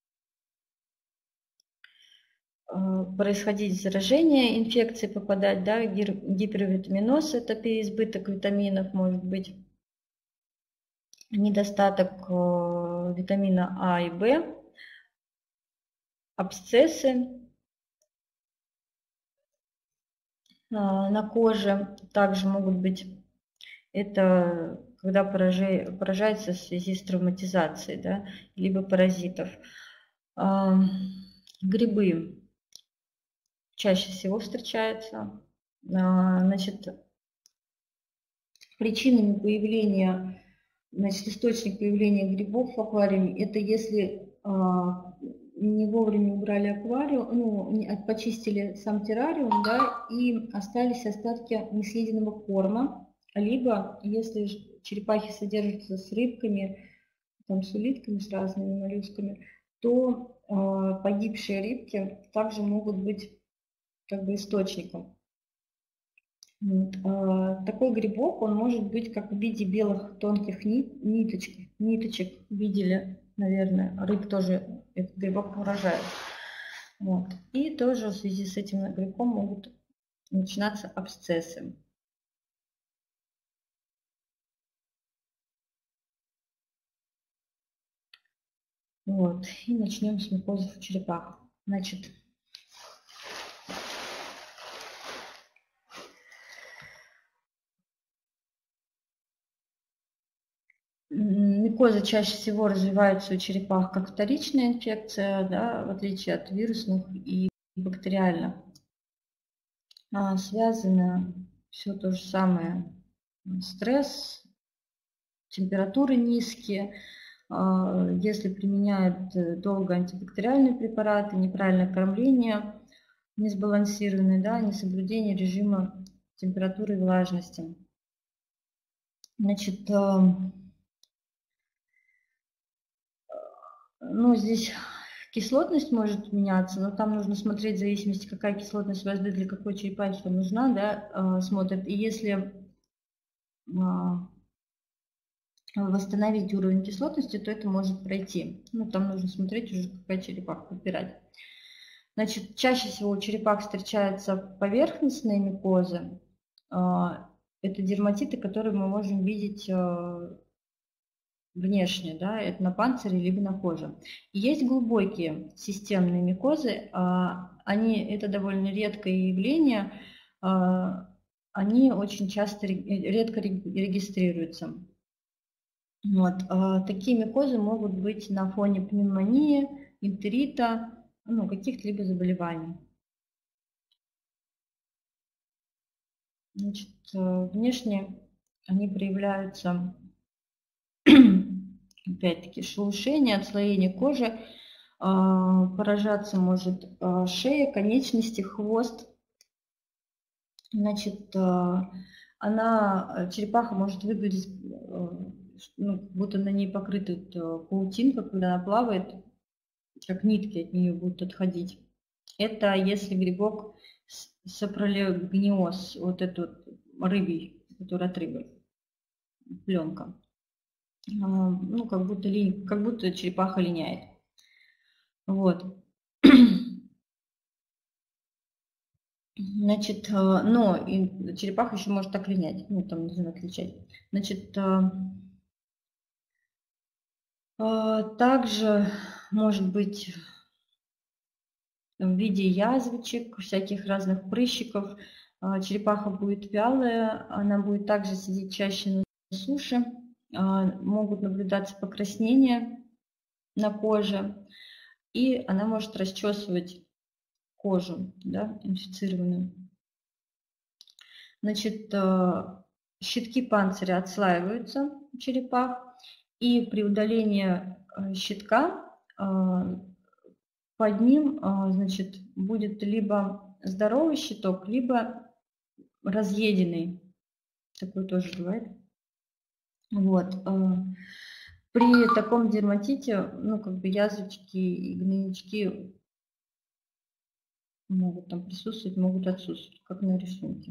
происходить заражение, инфекции попадать, да, гипервитаминоз, это переизбыток витаминов, может быть, недостаток витамина А и В, абсцессы на коже также могут быть. Это когда поражается в связи с травматизацией, да, либо паразитов. Грибы чаще всего встречаются. Значит, причинами появления, значит, источник появления грибов в аквариуме — это если не вовремя убрали аквариум, ну, почистили сам террариум, да, и остались остатки несъеденного корма, либо если черепахи содержатся с рыбками, там, с улитками, с разными моллюсками, то э, погибшие рыбки также могут быть как бы источником. Вот. Э, такой грибок, он может быть как в виде белых тонких нит, ниточек, ниточек. Видели, наверное, рыб тоже этот грибок поражает. Вот. И тоже в связи с этим грибком могут начинаться абсцессы. Вот. И начнем с микозов у черепах. Значит, микозы чаще всего развиваются у черепах как вторичная инфекция, да, в отличие от вирусных и бактериальных. А, связано все то же самое: стресс, температуры низкие, а, если применяют долго антибактериальные препараты, неправильное кормление, несбалансированное, да, несоблюдение режима температуры и влажности. Значит, ну, здесь кислотность может меняться, но там нужно смотреть в зависимости, какая кислотность воды для какой черепахи нужна, да, смотрят. И если восстановить уровень кислотности, то это может пройти. Ну, там нужно смотреть уже, какая черепаха, подбирать. Значит, чаще всего у черепах встречаются поверхностные микозы. Это дерматиты, которые мы можем видеть внешне, да, это на панцире либо на коже. И есть глубокие системные микозы, они, это довольно редкое явление, они очень часто, редко регистрируются. Вот. Такие микозы могут быть на фоне пневмонии, энтерита, ну, каких-либо заболеваний. Значит, внешне они проявляются, опять-таки, шелушение, отслоение кожи, поражаться может шея, конечности, хвост. Значит, она, черепаха может выглядеть, ну, как будто на ней покрыта паутинка, когда она плавает, как нитки от нее будут отходить. Это если грибок сапролегниоз, вот этот рыбий, который от рыбы. пленка. Ну, как будто, ли, как будто черепаха линяет. Вот. Значит, но и черепаха еще может так линять, ну, там нужно отличать. Значит, также может быть в виде язвочек, всяких разных прыщиков. Черепаха будет вялая, она будет также сидеть чаще на суше. Могут наблюдаться покраснения на коже, и она может расчесывать кожу, да, инфицированную. Значит, щитки панциря отслаиваются у черепах, и при удалении щитка под ним, значит, будет либо здоровый щиток, либо разъеденный. Такой тоже бывает. Вот. При таком дерматите, ну, как бы язвочки и гнойнички могут там присутствовать, могут отсутствовать, как на рисунке.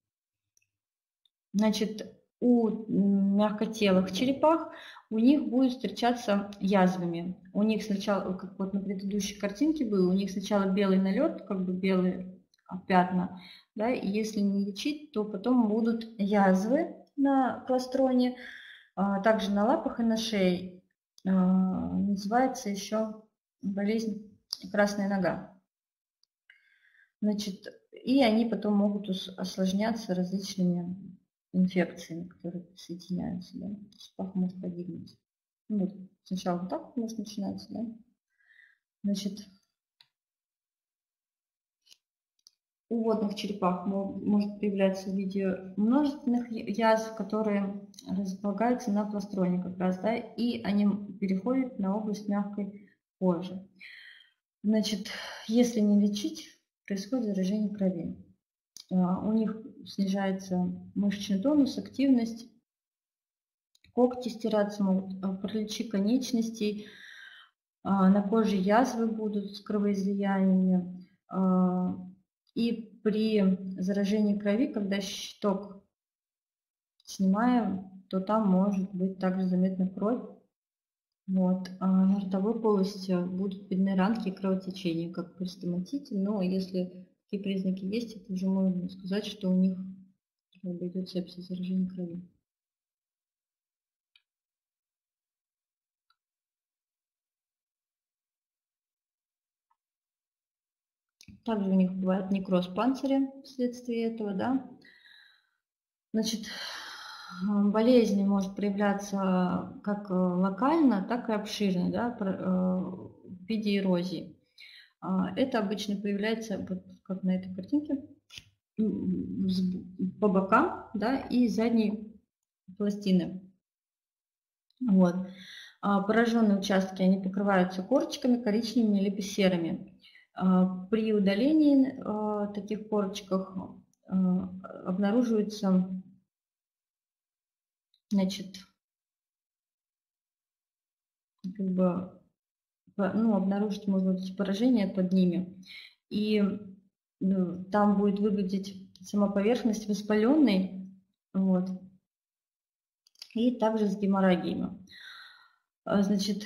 Значит, у мягкотелых черепах у них будет встречаться язвами. У них сначала, как вот на предыдущей картинке было, у них сначала белый налет, как бы белые пятна, да, и если не лечить, то потом будут язвы на пластроне, также на лапах и на шее. Называется еще болезнь красная нога. Значит, и они потом могут осложняться различными инфекциями, которые соединяются. Да? Черепаха может погибнуть. Ну, вот сначала вот так может начинаться. Да? Значит, у водных черепах может появляться в виде множественных язв, которые располагаются на пластроне как раз, да, и они переходят на область мягкой кожи. Значит, если не лечить, происходит заражение крови. У них снижается мышечный тонус, активность, когти стираться могут, параличи конечностей, на коже язвы будут с кровоизлияниями. И при заражении крови, когда щиток снимаем, то там может быть также заметна кровь. Вот. А на ротовой полости будут видны ранки и кровотечения, как при стоматите. Но если такие признаки есть, это уже можно сказать, что у них идет сепсис, заражение крови. Также у них бывает некроз панциря вследствие этого, да. Значит, болезнь может проявляться как локально, так и обширно, да, в виде эрозии. Это обычно появляется, как на этой картинке, по бокам, да, и задней пластины. Вот. Пораженные участки, они покрываются корочками коричневыми либо серыми. При удалении таких корочках обнаруживается, значит, как бы, ну, обнаружить можно эти поражения под ними. И ну, там будет выглядеть сама поверхность воспаленной, вот, и также с геморрагиями. Значит,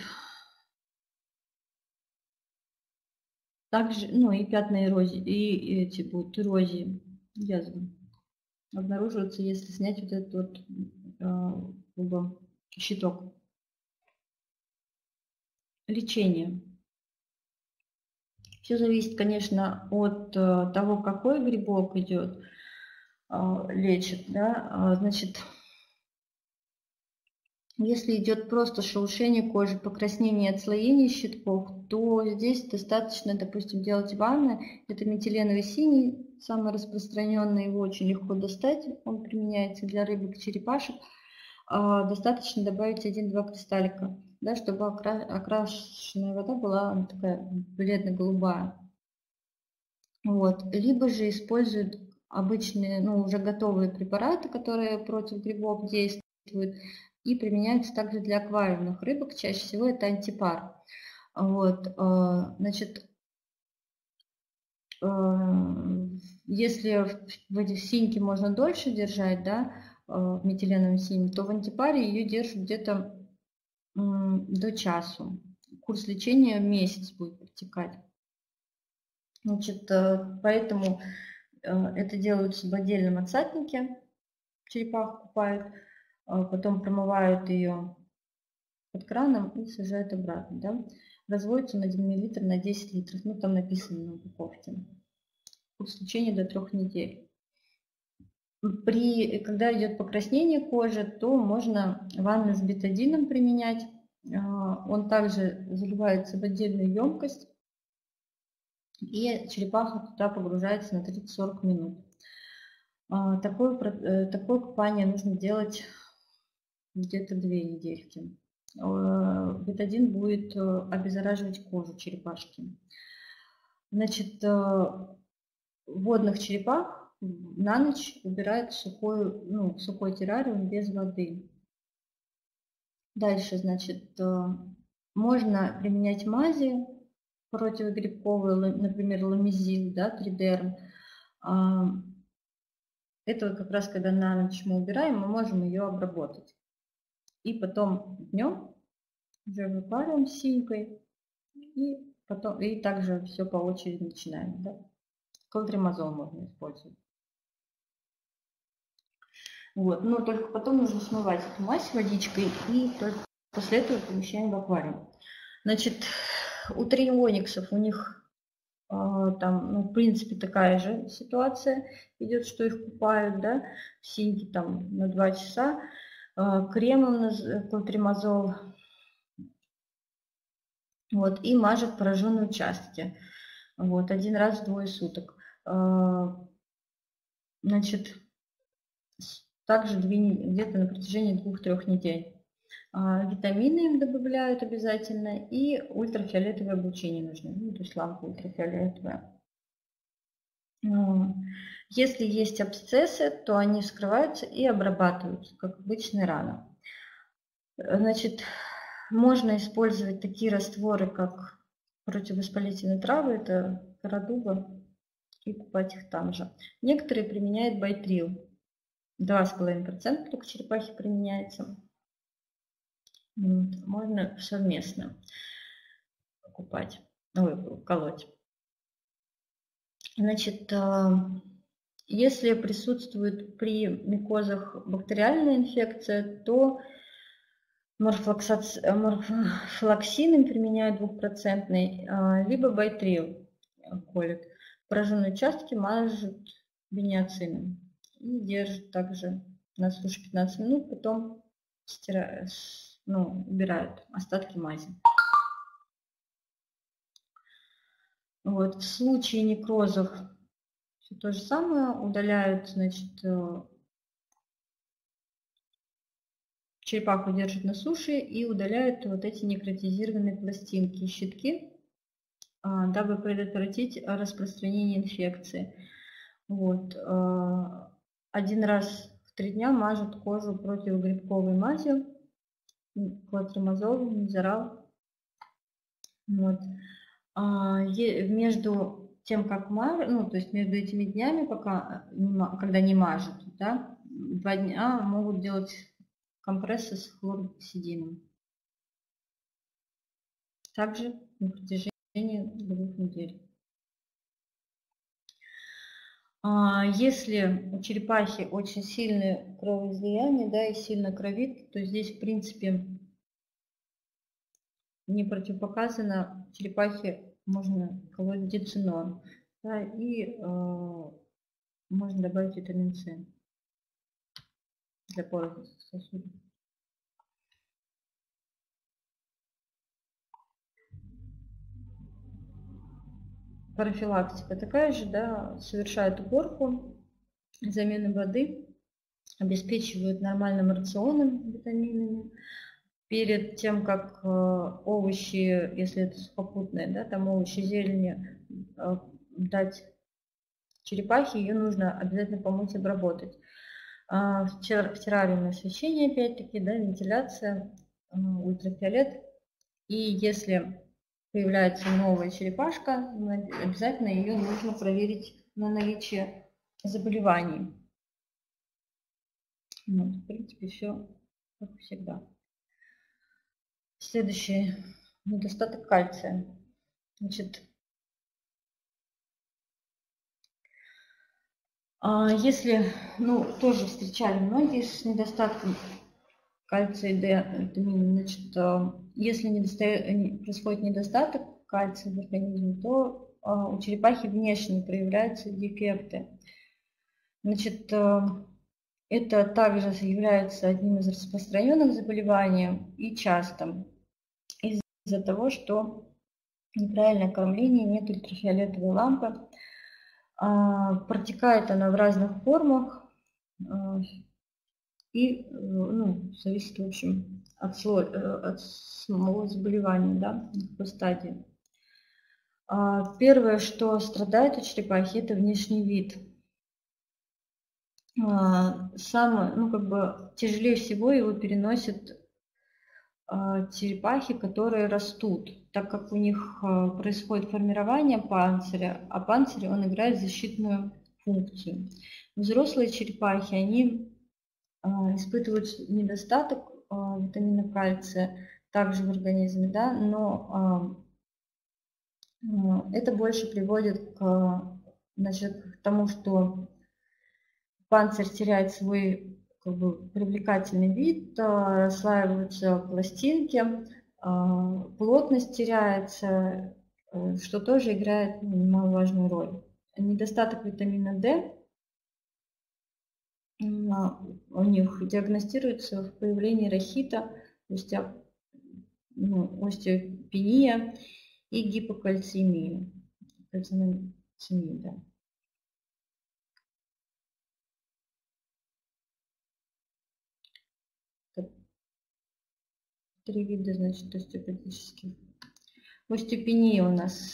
также, ну, и пятна эрозии, и эти будут эрозии, язвы обнаруживаются, если снять вот этот вот э, щиток. Лечение. Все зависит, конечно, от э, того, какой грибок идет, э, лечит, да, значит, если идет просто шелушение кожи, покраснение, отслоение щитков, то здесь достаточно, допустим, делать ванны. Это метиленовый синий, самый распространенный, его очень легко достать, он применяется для рыбок, черепашек. Достаточно добавить один-два кристаллика, да, чтобы окра... окрашенная вода была такая бледно-голубая. Вот. Либо же используют обычные, ну, уже готовые препараты, которые против грибов действуют, и применяются также для аквариумных рыбок. Чаще всего это антипар. Вот. Значит, если в эти синьки можно дольше держать, да, в метиленовом синем, то в антипаре ее держат где-то до часу. Курс лечения месяц будет протекать. Значит, поэтому это делается в отдельном отсаднике. Черепаху купают, потом промывают ее под краном и сажают обратно. Да? Разводится на один миллилитр на десять литров. Ну, там написано на упаковке. Курс лечения до трех недель. При, когда идет покраснение кожи, то можно ванну с бетадином применять. Он также заливается в отдельную емкость, и черепаха туда погружается на тридцать-сорок минут. Такое, такое купание нужно делать где-то две недельки. Бетадин будет обеззараживать кожу черепашки. Значит, водных черепах на ночь убирают в сухой, ну, в сухой террариум без воды. Дальше, значит, можно применять мази противогрибковые, например, ламизил, да, тридерм. Это вот как раз, когда на ночь мы убираем, мы можем ее обработать. И потом днем уже выпариваем синькой, и, потом, и также все по очереди начинаем. Да? Клотримазол можно использовать. Вот. Но только потом нужно смывать эту мазь водичкой, и только после этого помещаем в аквариум. Значит, у триониксов у них э, там, ну, в принципе, такая же ситуация идет, что их купают, да, в синьке там на два часа. Э, кремом клотримазол. Вот, и мажут пораженные участки. Вот, один раз в двое суток. Э, значит, также где-то на протяжении двух-трех недель. Витамины им добавляют обязательно, и ультрафиолетовое облучение нужно, ну, то есть лампа ультрафиолетовая. Если есть абсцессы, то они вскрываются и обрабатываются, как обычная рана. Значит, можно использовать такие растворы, как противовоспалительные травы, это кора дуба, и купать их там же. Некоторые применяют байтрил. два с половиной процента только черепахи применяется. Можно совместно покупать, ой, колоть. Значит, если присутствует при микозах бактериальная инфекция, то морфлоксин применяют двухпроцентный, либо байтрил колят. Пораженные участки мажут бениацином и держат также на суше пятнадцать минут, потом стирают, ну, убирают остатки мази. Вот. В случае некрозов все то же самое, удаляют, значит, черепаху держат на суше и удаляют вот эти некротизированные пластинки и щитки, дабы предотвратить распространение инфекции. Вот. Один раз в три дня мажут кожу противогрибковой мазью, клотримазол, мезорал. Вот. Между тем, как мажут, ну, то есть между этими днями, пока, когда не мажут, да, два дня могут делать компрессы с хлоргексидином. Также на протяжении двух недель. Если у черепахи очень сильное кровоизлияние, да, и сильно кровит, то здесь, в принципе, не противопоказано черепахе можно колоть дицинон, да, и э, можно добавить витамин С для порозных сосудов. Профилактика такая же, да, совершают уборку, замену воды, обеспечивают нормальным рационом витаминами. Перед тем, как э, овощи, если это сухопутные, да, там овощи, зелени, э, дать черепахе, ее нужно обязательно помыть и обработать. Э, в террариуме освещение, опять-таки, да, вентиляция, э, ультрафиолет. И если появляется новая черепашка, обязательно ее нужно проверить на наличие заболеваний. Вот, в принципе, все как всегда. Следующий недостаток кальция. Значит, если, ну, тоже встречали многие с недостатком кальция D, витамина, значит, если недоста... происходит недостаток кальция в организме, то у черепахи внешне проявляются дефекты. Значит, это также является одним из распространенных заболеваний и частым из-за того, что неправильное кормление, нет ультрафиолетовой лампы. Протекает она в разных формах и, ну, зависит, в общем, от, слой, от самого заболевания, да, по стадии. Первое, что страдает у черепахи, это внешний вид. Самое, ну, как бы тяжелее всего его переносят черепахи, которые растут, так как у них происходит формирование панциря, а панцирь, он играет защитную функцию. Взрослые черепахи, они испытывают недостаток витамина кальция также в организме, да, но это больше приводит к, значит, к тому, что панцирь теряет свой, как бы, привлекательный вид, расслаиваются пластинки, плотность теряется, что тоже играет немаловажную роль. Недостаток витамина D у них диагностируется в появлении рахита, остеопения и гипокальцемии. Кальцинемии, да. Три вида, значит, остеопатических. Остеопения у нас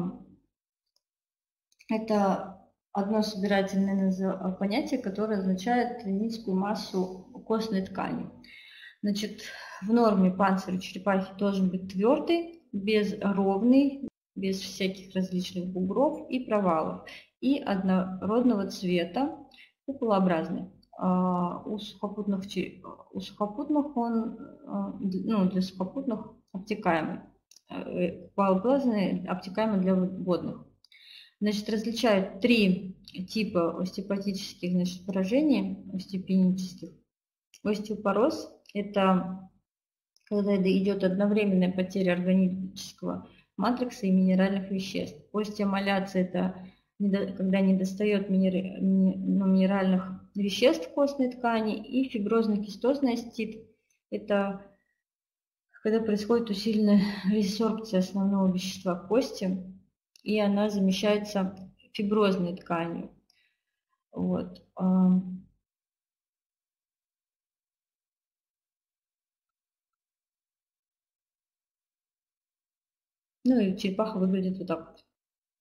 это одно собирательное понятие, которое означает низкую массу костной ткани. Значит, в норме панцирь у черепахи должен быть твердый, без ровный, без всяких различных бугров и провалов, и однородного цвета, куполообразный. У сухопутных, у сухопутных он, ну, для сухопутных обтекаемый, куполообразный обтекаемый для водных. Значит, различают три типа остеопатических, значит, поражений, остеопенических. Остеопороз – это когда идет одновременная потеря органического матрикса и минеральных веществ. Остеомаляция – это когда недостает минеральных веществ в костной ткани. И фиброзно-кистозный остеит – это когда происходит усиленная резорбция основного вещества кости, и она замещается фиброзной тканью. Вот. Ну и черепаха выглядит вот так вот.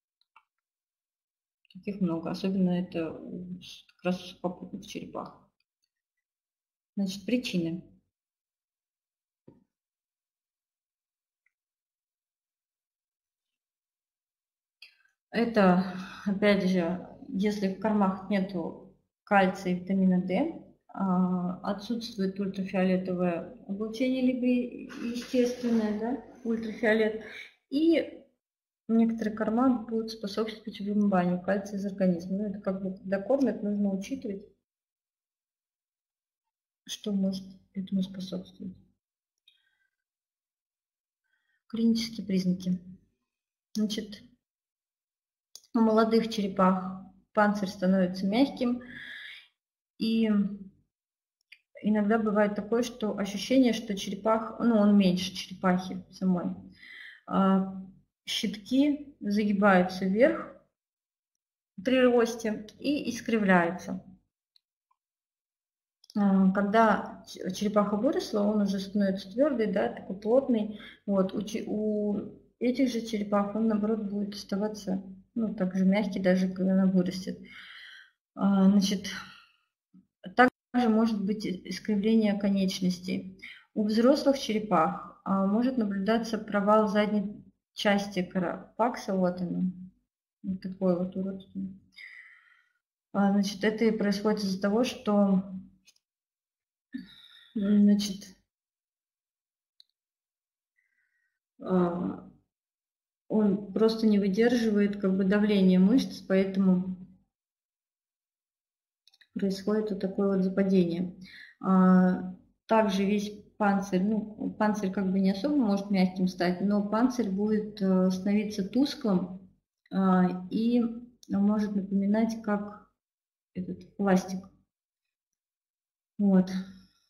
Таких много. Особенно это как раз у сухопутных черепах. Значит, причины. Это, опять же, если в кормах нету кальция и витамина D, отсутствует ультрафиолетовое облучение, либо естественное, да, ультрафиолет, и некоторые корма будут способствовать вымыванию кальция из организма. Ну, это как бы, когда кормят, нужно учитывать, что может этому способствовать. Клинические признаки. Значит, у молодых черепах панцирь становится мягким, и иногда бывает такое, что ощущение, что черепах, ну, он меньше черепахи самой. Щитки загибаются вверх при росте и искривляются. Когда черепаха выросла, он уже становится твердый, да, такой плотный. Вот. У, у этих же черепах он, наоборот, будет оставаться, ну, также мягкий, даже когда она вырастет. Значит, также может быть искривление конечностей. У взрослых черепах может наблюдаться провал задней части карапакса, вот он, вот такой вот уродство. Значит, это происходит из-за того, что Значит, он просто не выдерживает как бы давление мышц, поэтому происходит вот такое вот западение. Также весь панцирь, ну, панцирь как бы не особо может мягким стать, но панцирь будет становиться тусклым и может напоминать как этот пластик. Вот.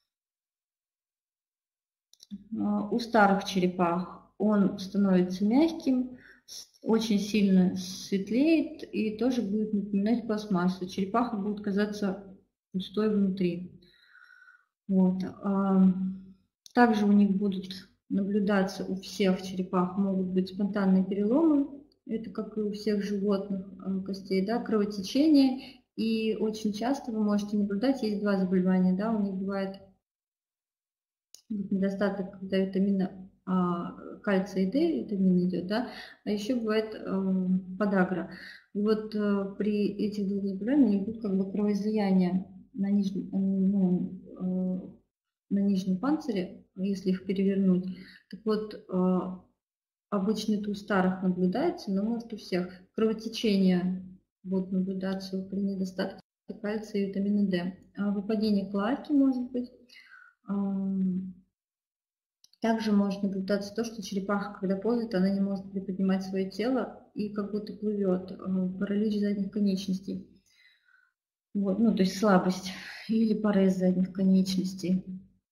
У старых черепах он становится мягким, очень сильно светлеет и тоже будет напоминать пластмассу. Черепаха будет казаться пустой внутри. Вот. Также у них будут наблюдаться, у всех черепах могут быть спонтанные переломы, это как и у всех животных костей, да, кровотечение. И очень часто вы можете наблюдать, есть два заболевания, да, у них бывает недостаток, когда витамина а, кальция и D, витамин идет, да, а еще бывает э, подагра. И вот э, при этих двух заболеваниях у них будет как бы кровоизлияние на нижнем, ну, э, на нижнем панцире, если их перевернуть. Так вот, э, обычно это у старых наблюдается, но может у всех. Кровотечение будет наблюдаться при недостатке кальция и витамина D. А выпадение клаки может быть. Также может наблюдаться то, что черепаха, когда ползает, она не может приподнимать свое тело и как будто плывет. Паралич задних конечностей. Вот, ну, то есть слабость или парез задних конечностей.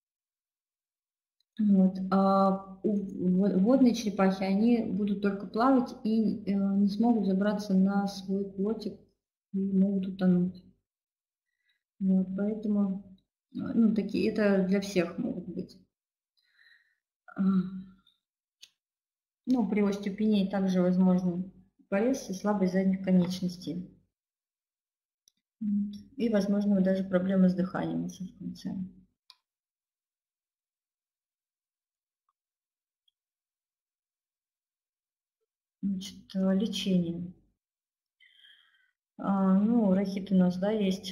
Вот. А водные черепахи, они будут только плавать и не смогут забраться на свой плотик и могут утонуть. Вот, поэтому, ну, такие, это для всех могут быть. Ну, при остеопении также возможны парез и слабость задних конечностей. И, возможно, даже проблемы с дыханием еще в конце. Значит, лечение. А, ну, рахит у нас, да, есть.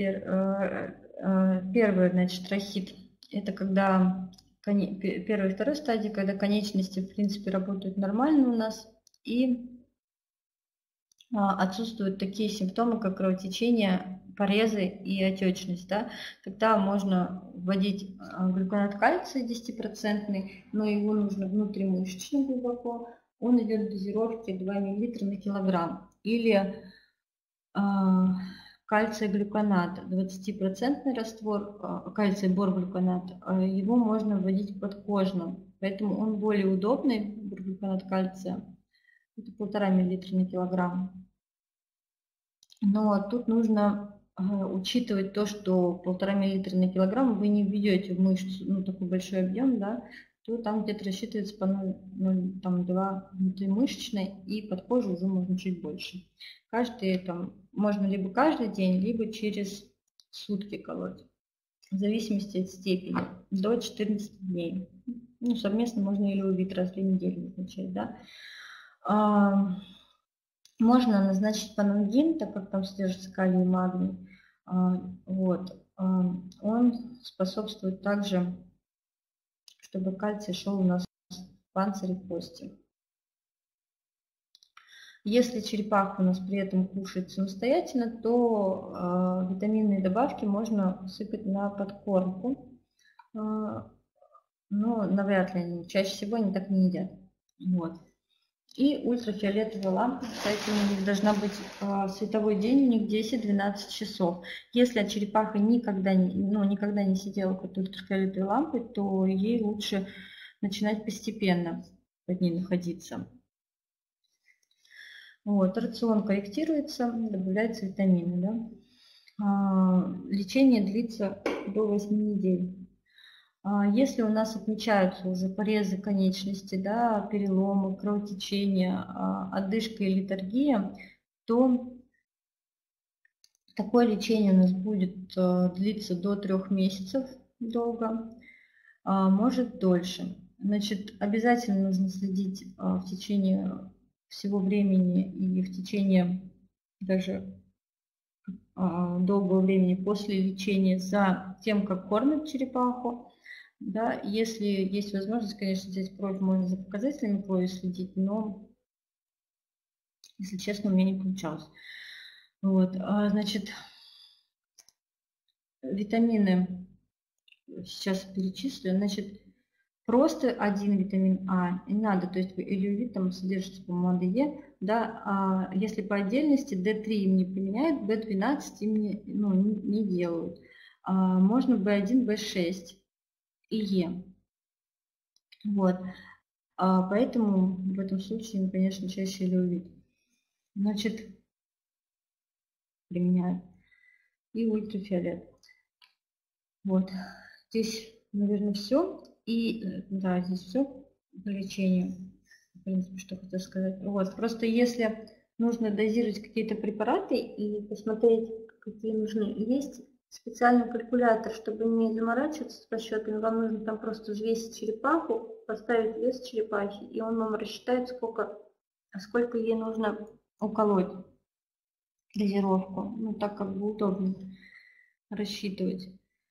Первый, значит, рахит – это когда первая и вторая стадия, когда конечности, в принципе, работают нормально у нас, и отсутствуют такие симптомы, как кровотечение, порезы и отечность. Да? Тогда можно вводить глюконат кальция десять процентов, но его нужно внутримышечно глубоко. Он идет в дозировке два миллилитра на килограмм. Или кальций глюконат, двадцать процентов раствор, кальций борглюконат, его можно вводить подкожно, поэтому он более удобный, борглюконат кальция, это полтора миллилитра на килограмм. Но тут нужно учитывать то, что полтора миллилитра на килограмм вы не введете в мышцу, ну, такой большой объем, да, то там где-то рассчитывается по ноль целых два внутримышечной, и под кожу уже можно чуть больше. Каждый, там, можно либо каждый день, либо через сутки колоть, в зависимости от степени, до четырнадцати дней. Ну, совместно можно или увидеть раз в две недели назначать, да. А, можно назначить панангин, так как там содержится калий и магний. А, вот. А, он способствует также, чтобы кальций шел у нас в панцире кости. Если черепаха у нас при этом кушает самостоятельно, то э, витаминные добавки можно сыпать на подкормку. Э, но навряд ли они, чаще всего они так не едят. Вот. И ультрафиолетовая лампа, кстати, у них должна быть э, световой день, у них десять-двенадцать часов. Если черепаха никогда не, ну, никогда не сидела под ультрафиолетовой лампой, то ей лучше начинать постепенно под ней находиться. Вот, рацион корректируется, добавляются витамины. Да? А, лечение длится до восьми недель. А, если у нас отмечаются уже порезы конечности, да, переломы, кровотечение, а, одышка и летаргия, то такое лечение у нас будет а, длиться до трех месяцев долго, а, может дольше. Значит, обязательно нужно следить а, в течение всего времени и в течение даже долгого времени после лечения за тем, как кормят черепаху. Да, если есть возможность, конечно, здесь кровь можно за показателями крови следить, но, если честно, у меня не получалось. Вот, значит, витамины сейчас перечислю. Значит, просто один витамин А не надо, то есть элеолит там содержится, по-моему, Е, да, а если по отдельности Д три им не применяют, В двенадцать им не, ну, не, не делают. А можно В один, В шесть и Е. Вот. А поэтому в этом случае, конечно, чаще элеолит. Значит, применяют. И ультрафиолет. Вот. Здесь, наверное, все. И, да, здесь все по лечению. В принципе, что хотел сказать. Вот. Просто если нужно дозировать какие-то препараты и посмотреть, какие нужны, есть специальный калькулятор, чтобы не заморачиваться с расчетами. Вам нужно там просто взвесить черепаху, поставить вес черепахи, и он вам рассчитает, сколько, сколько ей нужно уколоть дозировку. Ну, так как бы удобно рассчитывать.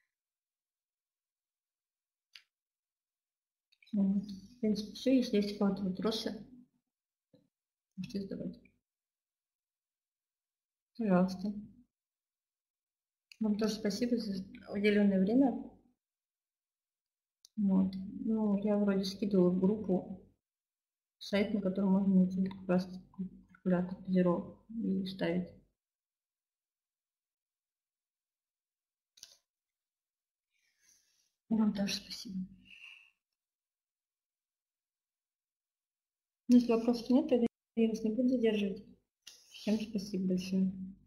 Вот. В принципе, все. Если есть какие-то вопросы, можете задавать. Пожалуйста. Вам тоже спасибо за уделенное время. Вот. Ну, я вроде скидывала в группу сайт, на котором можно найти как раз калькулятор дозировок и ставить. Вам тоже спасибо. Если вопросов нет, тогда я вас не буду задерживать. Всем спасибо большое.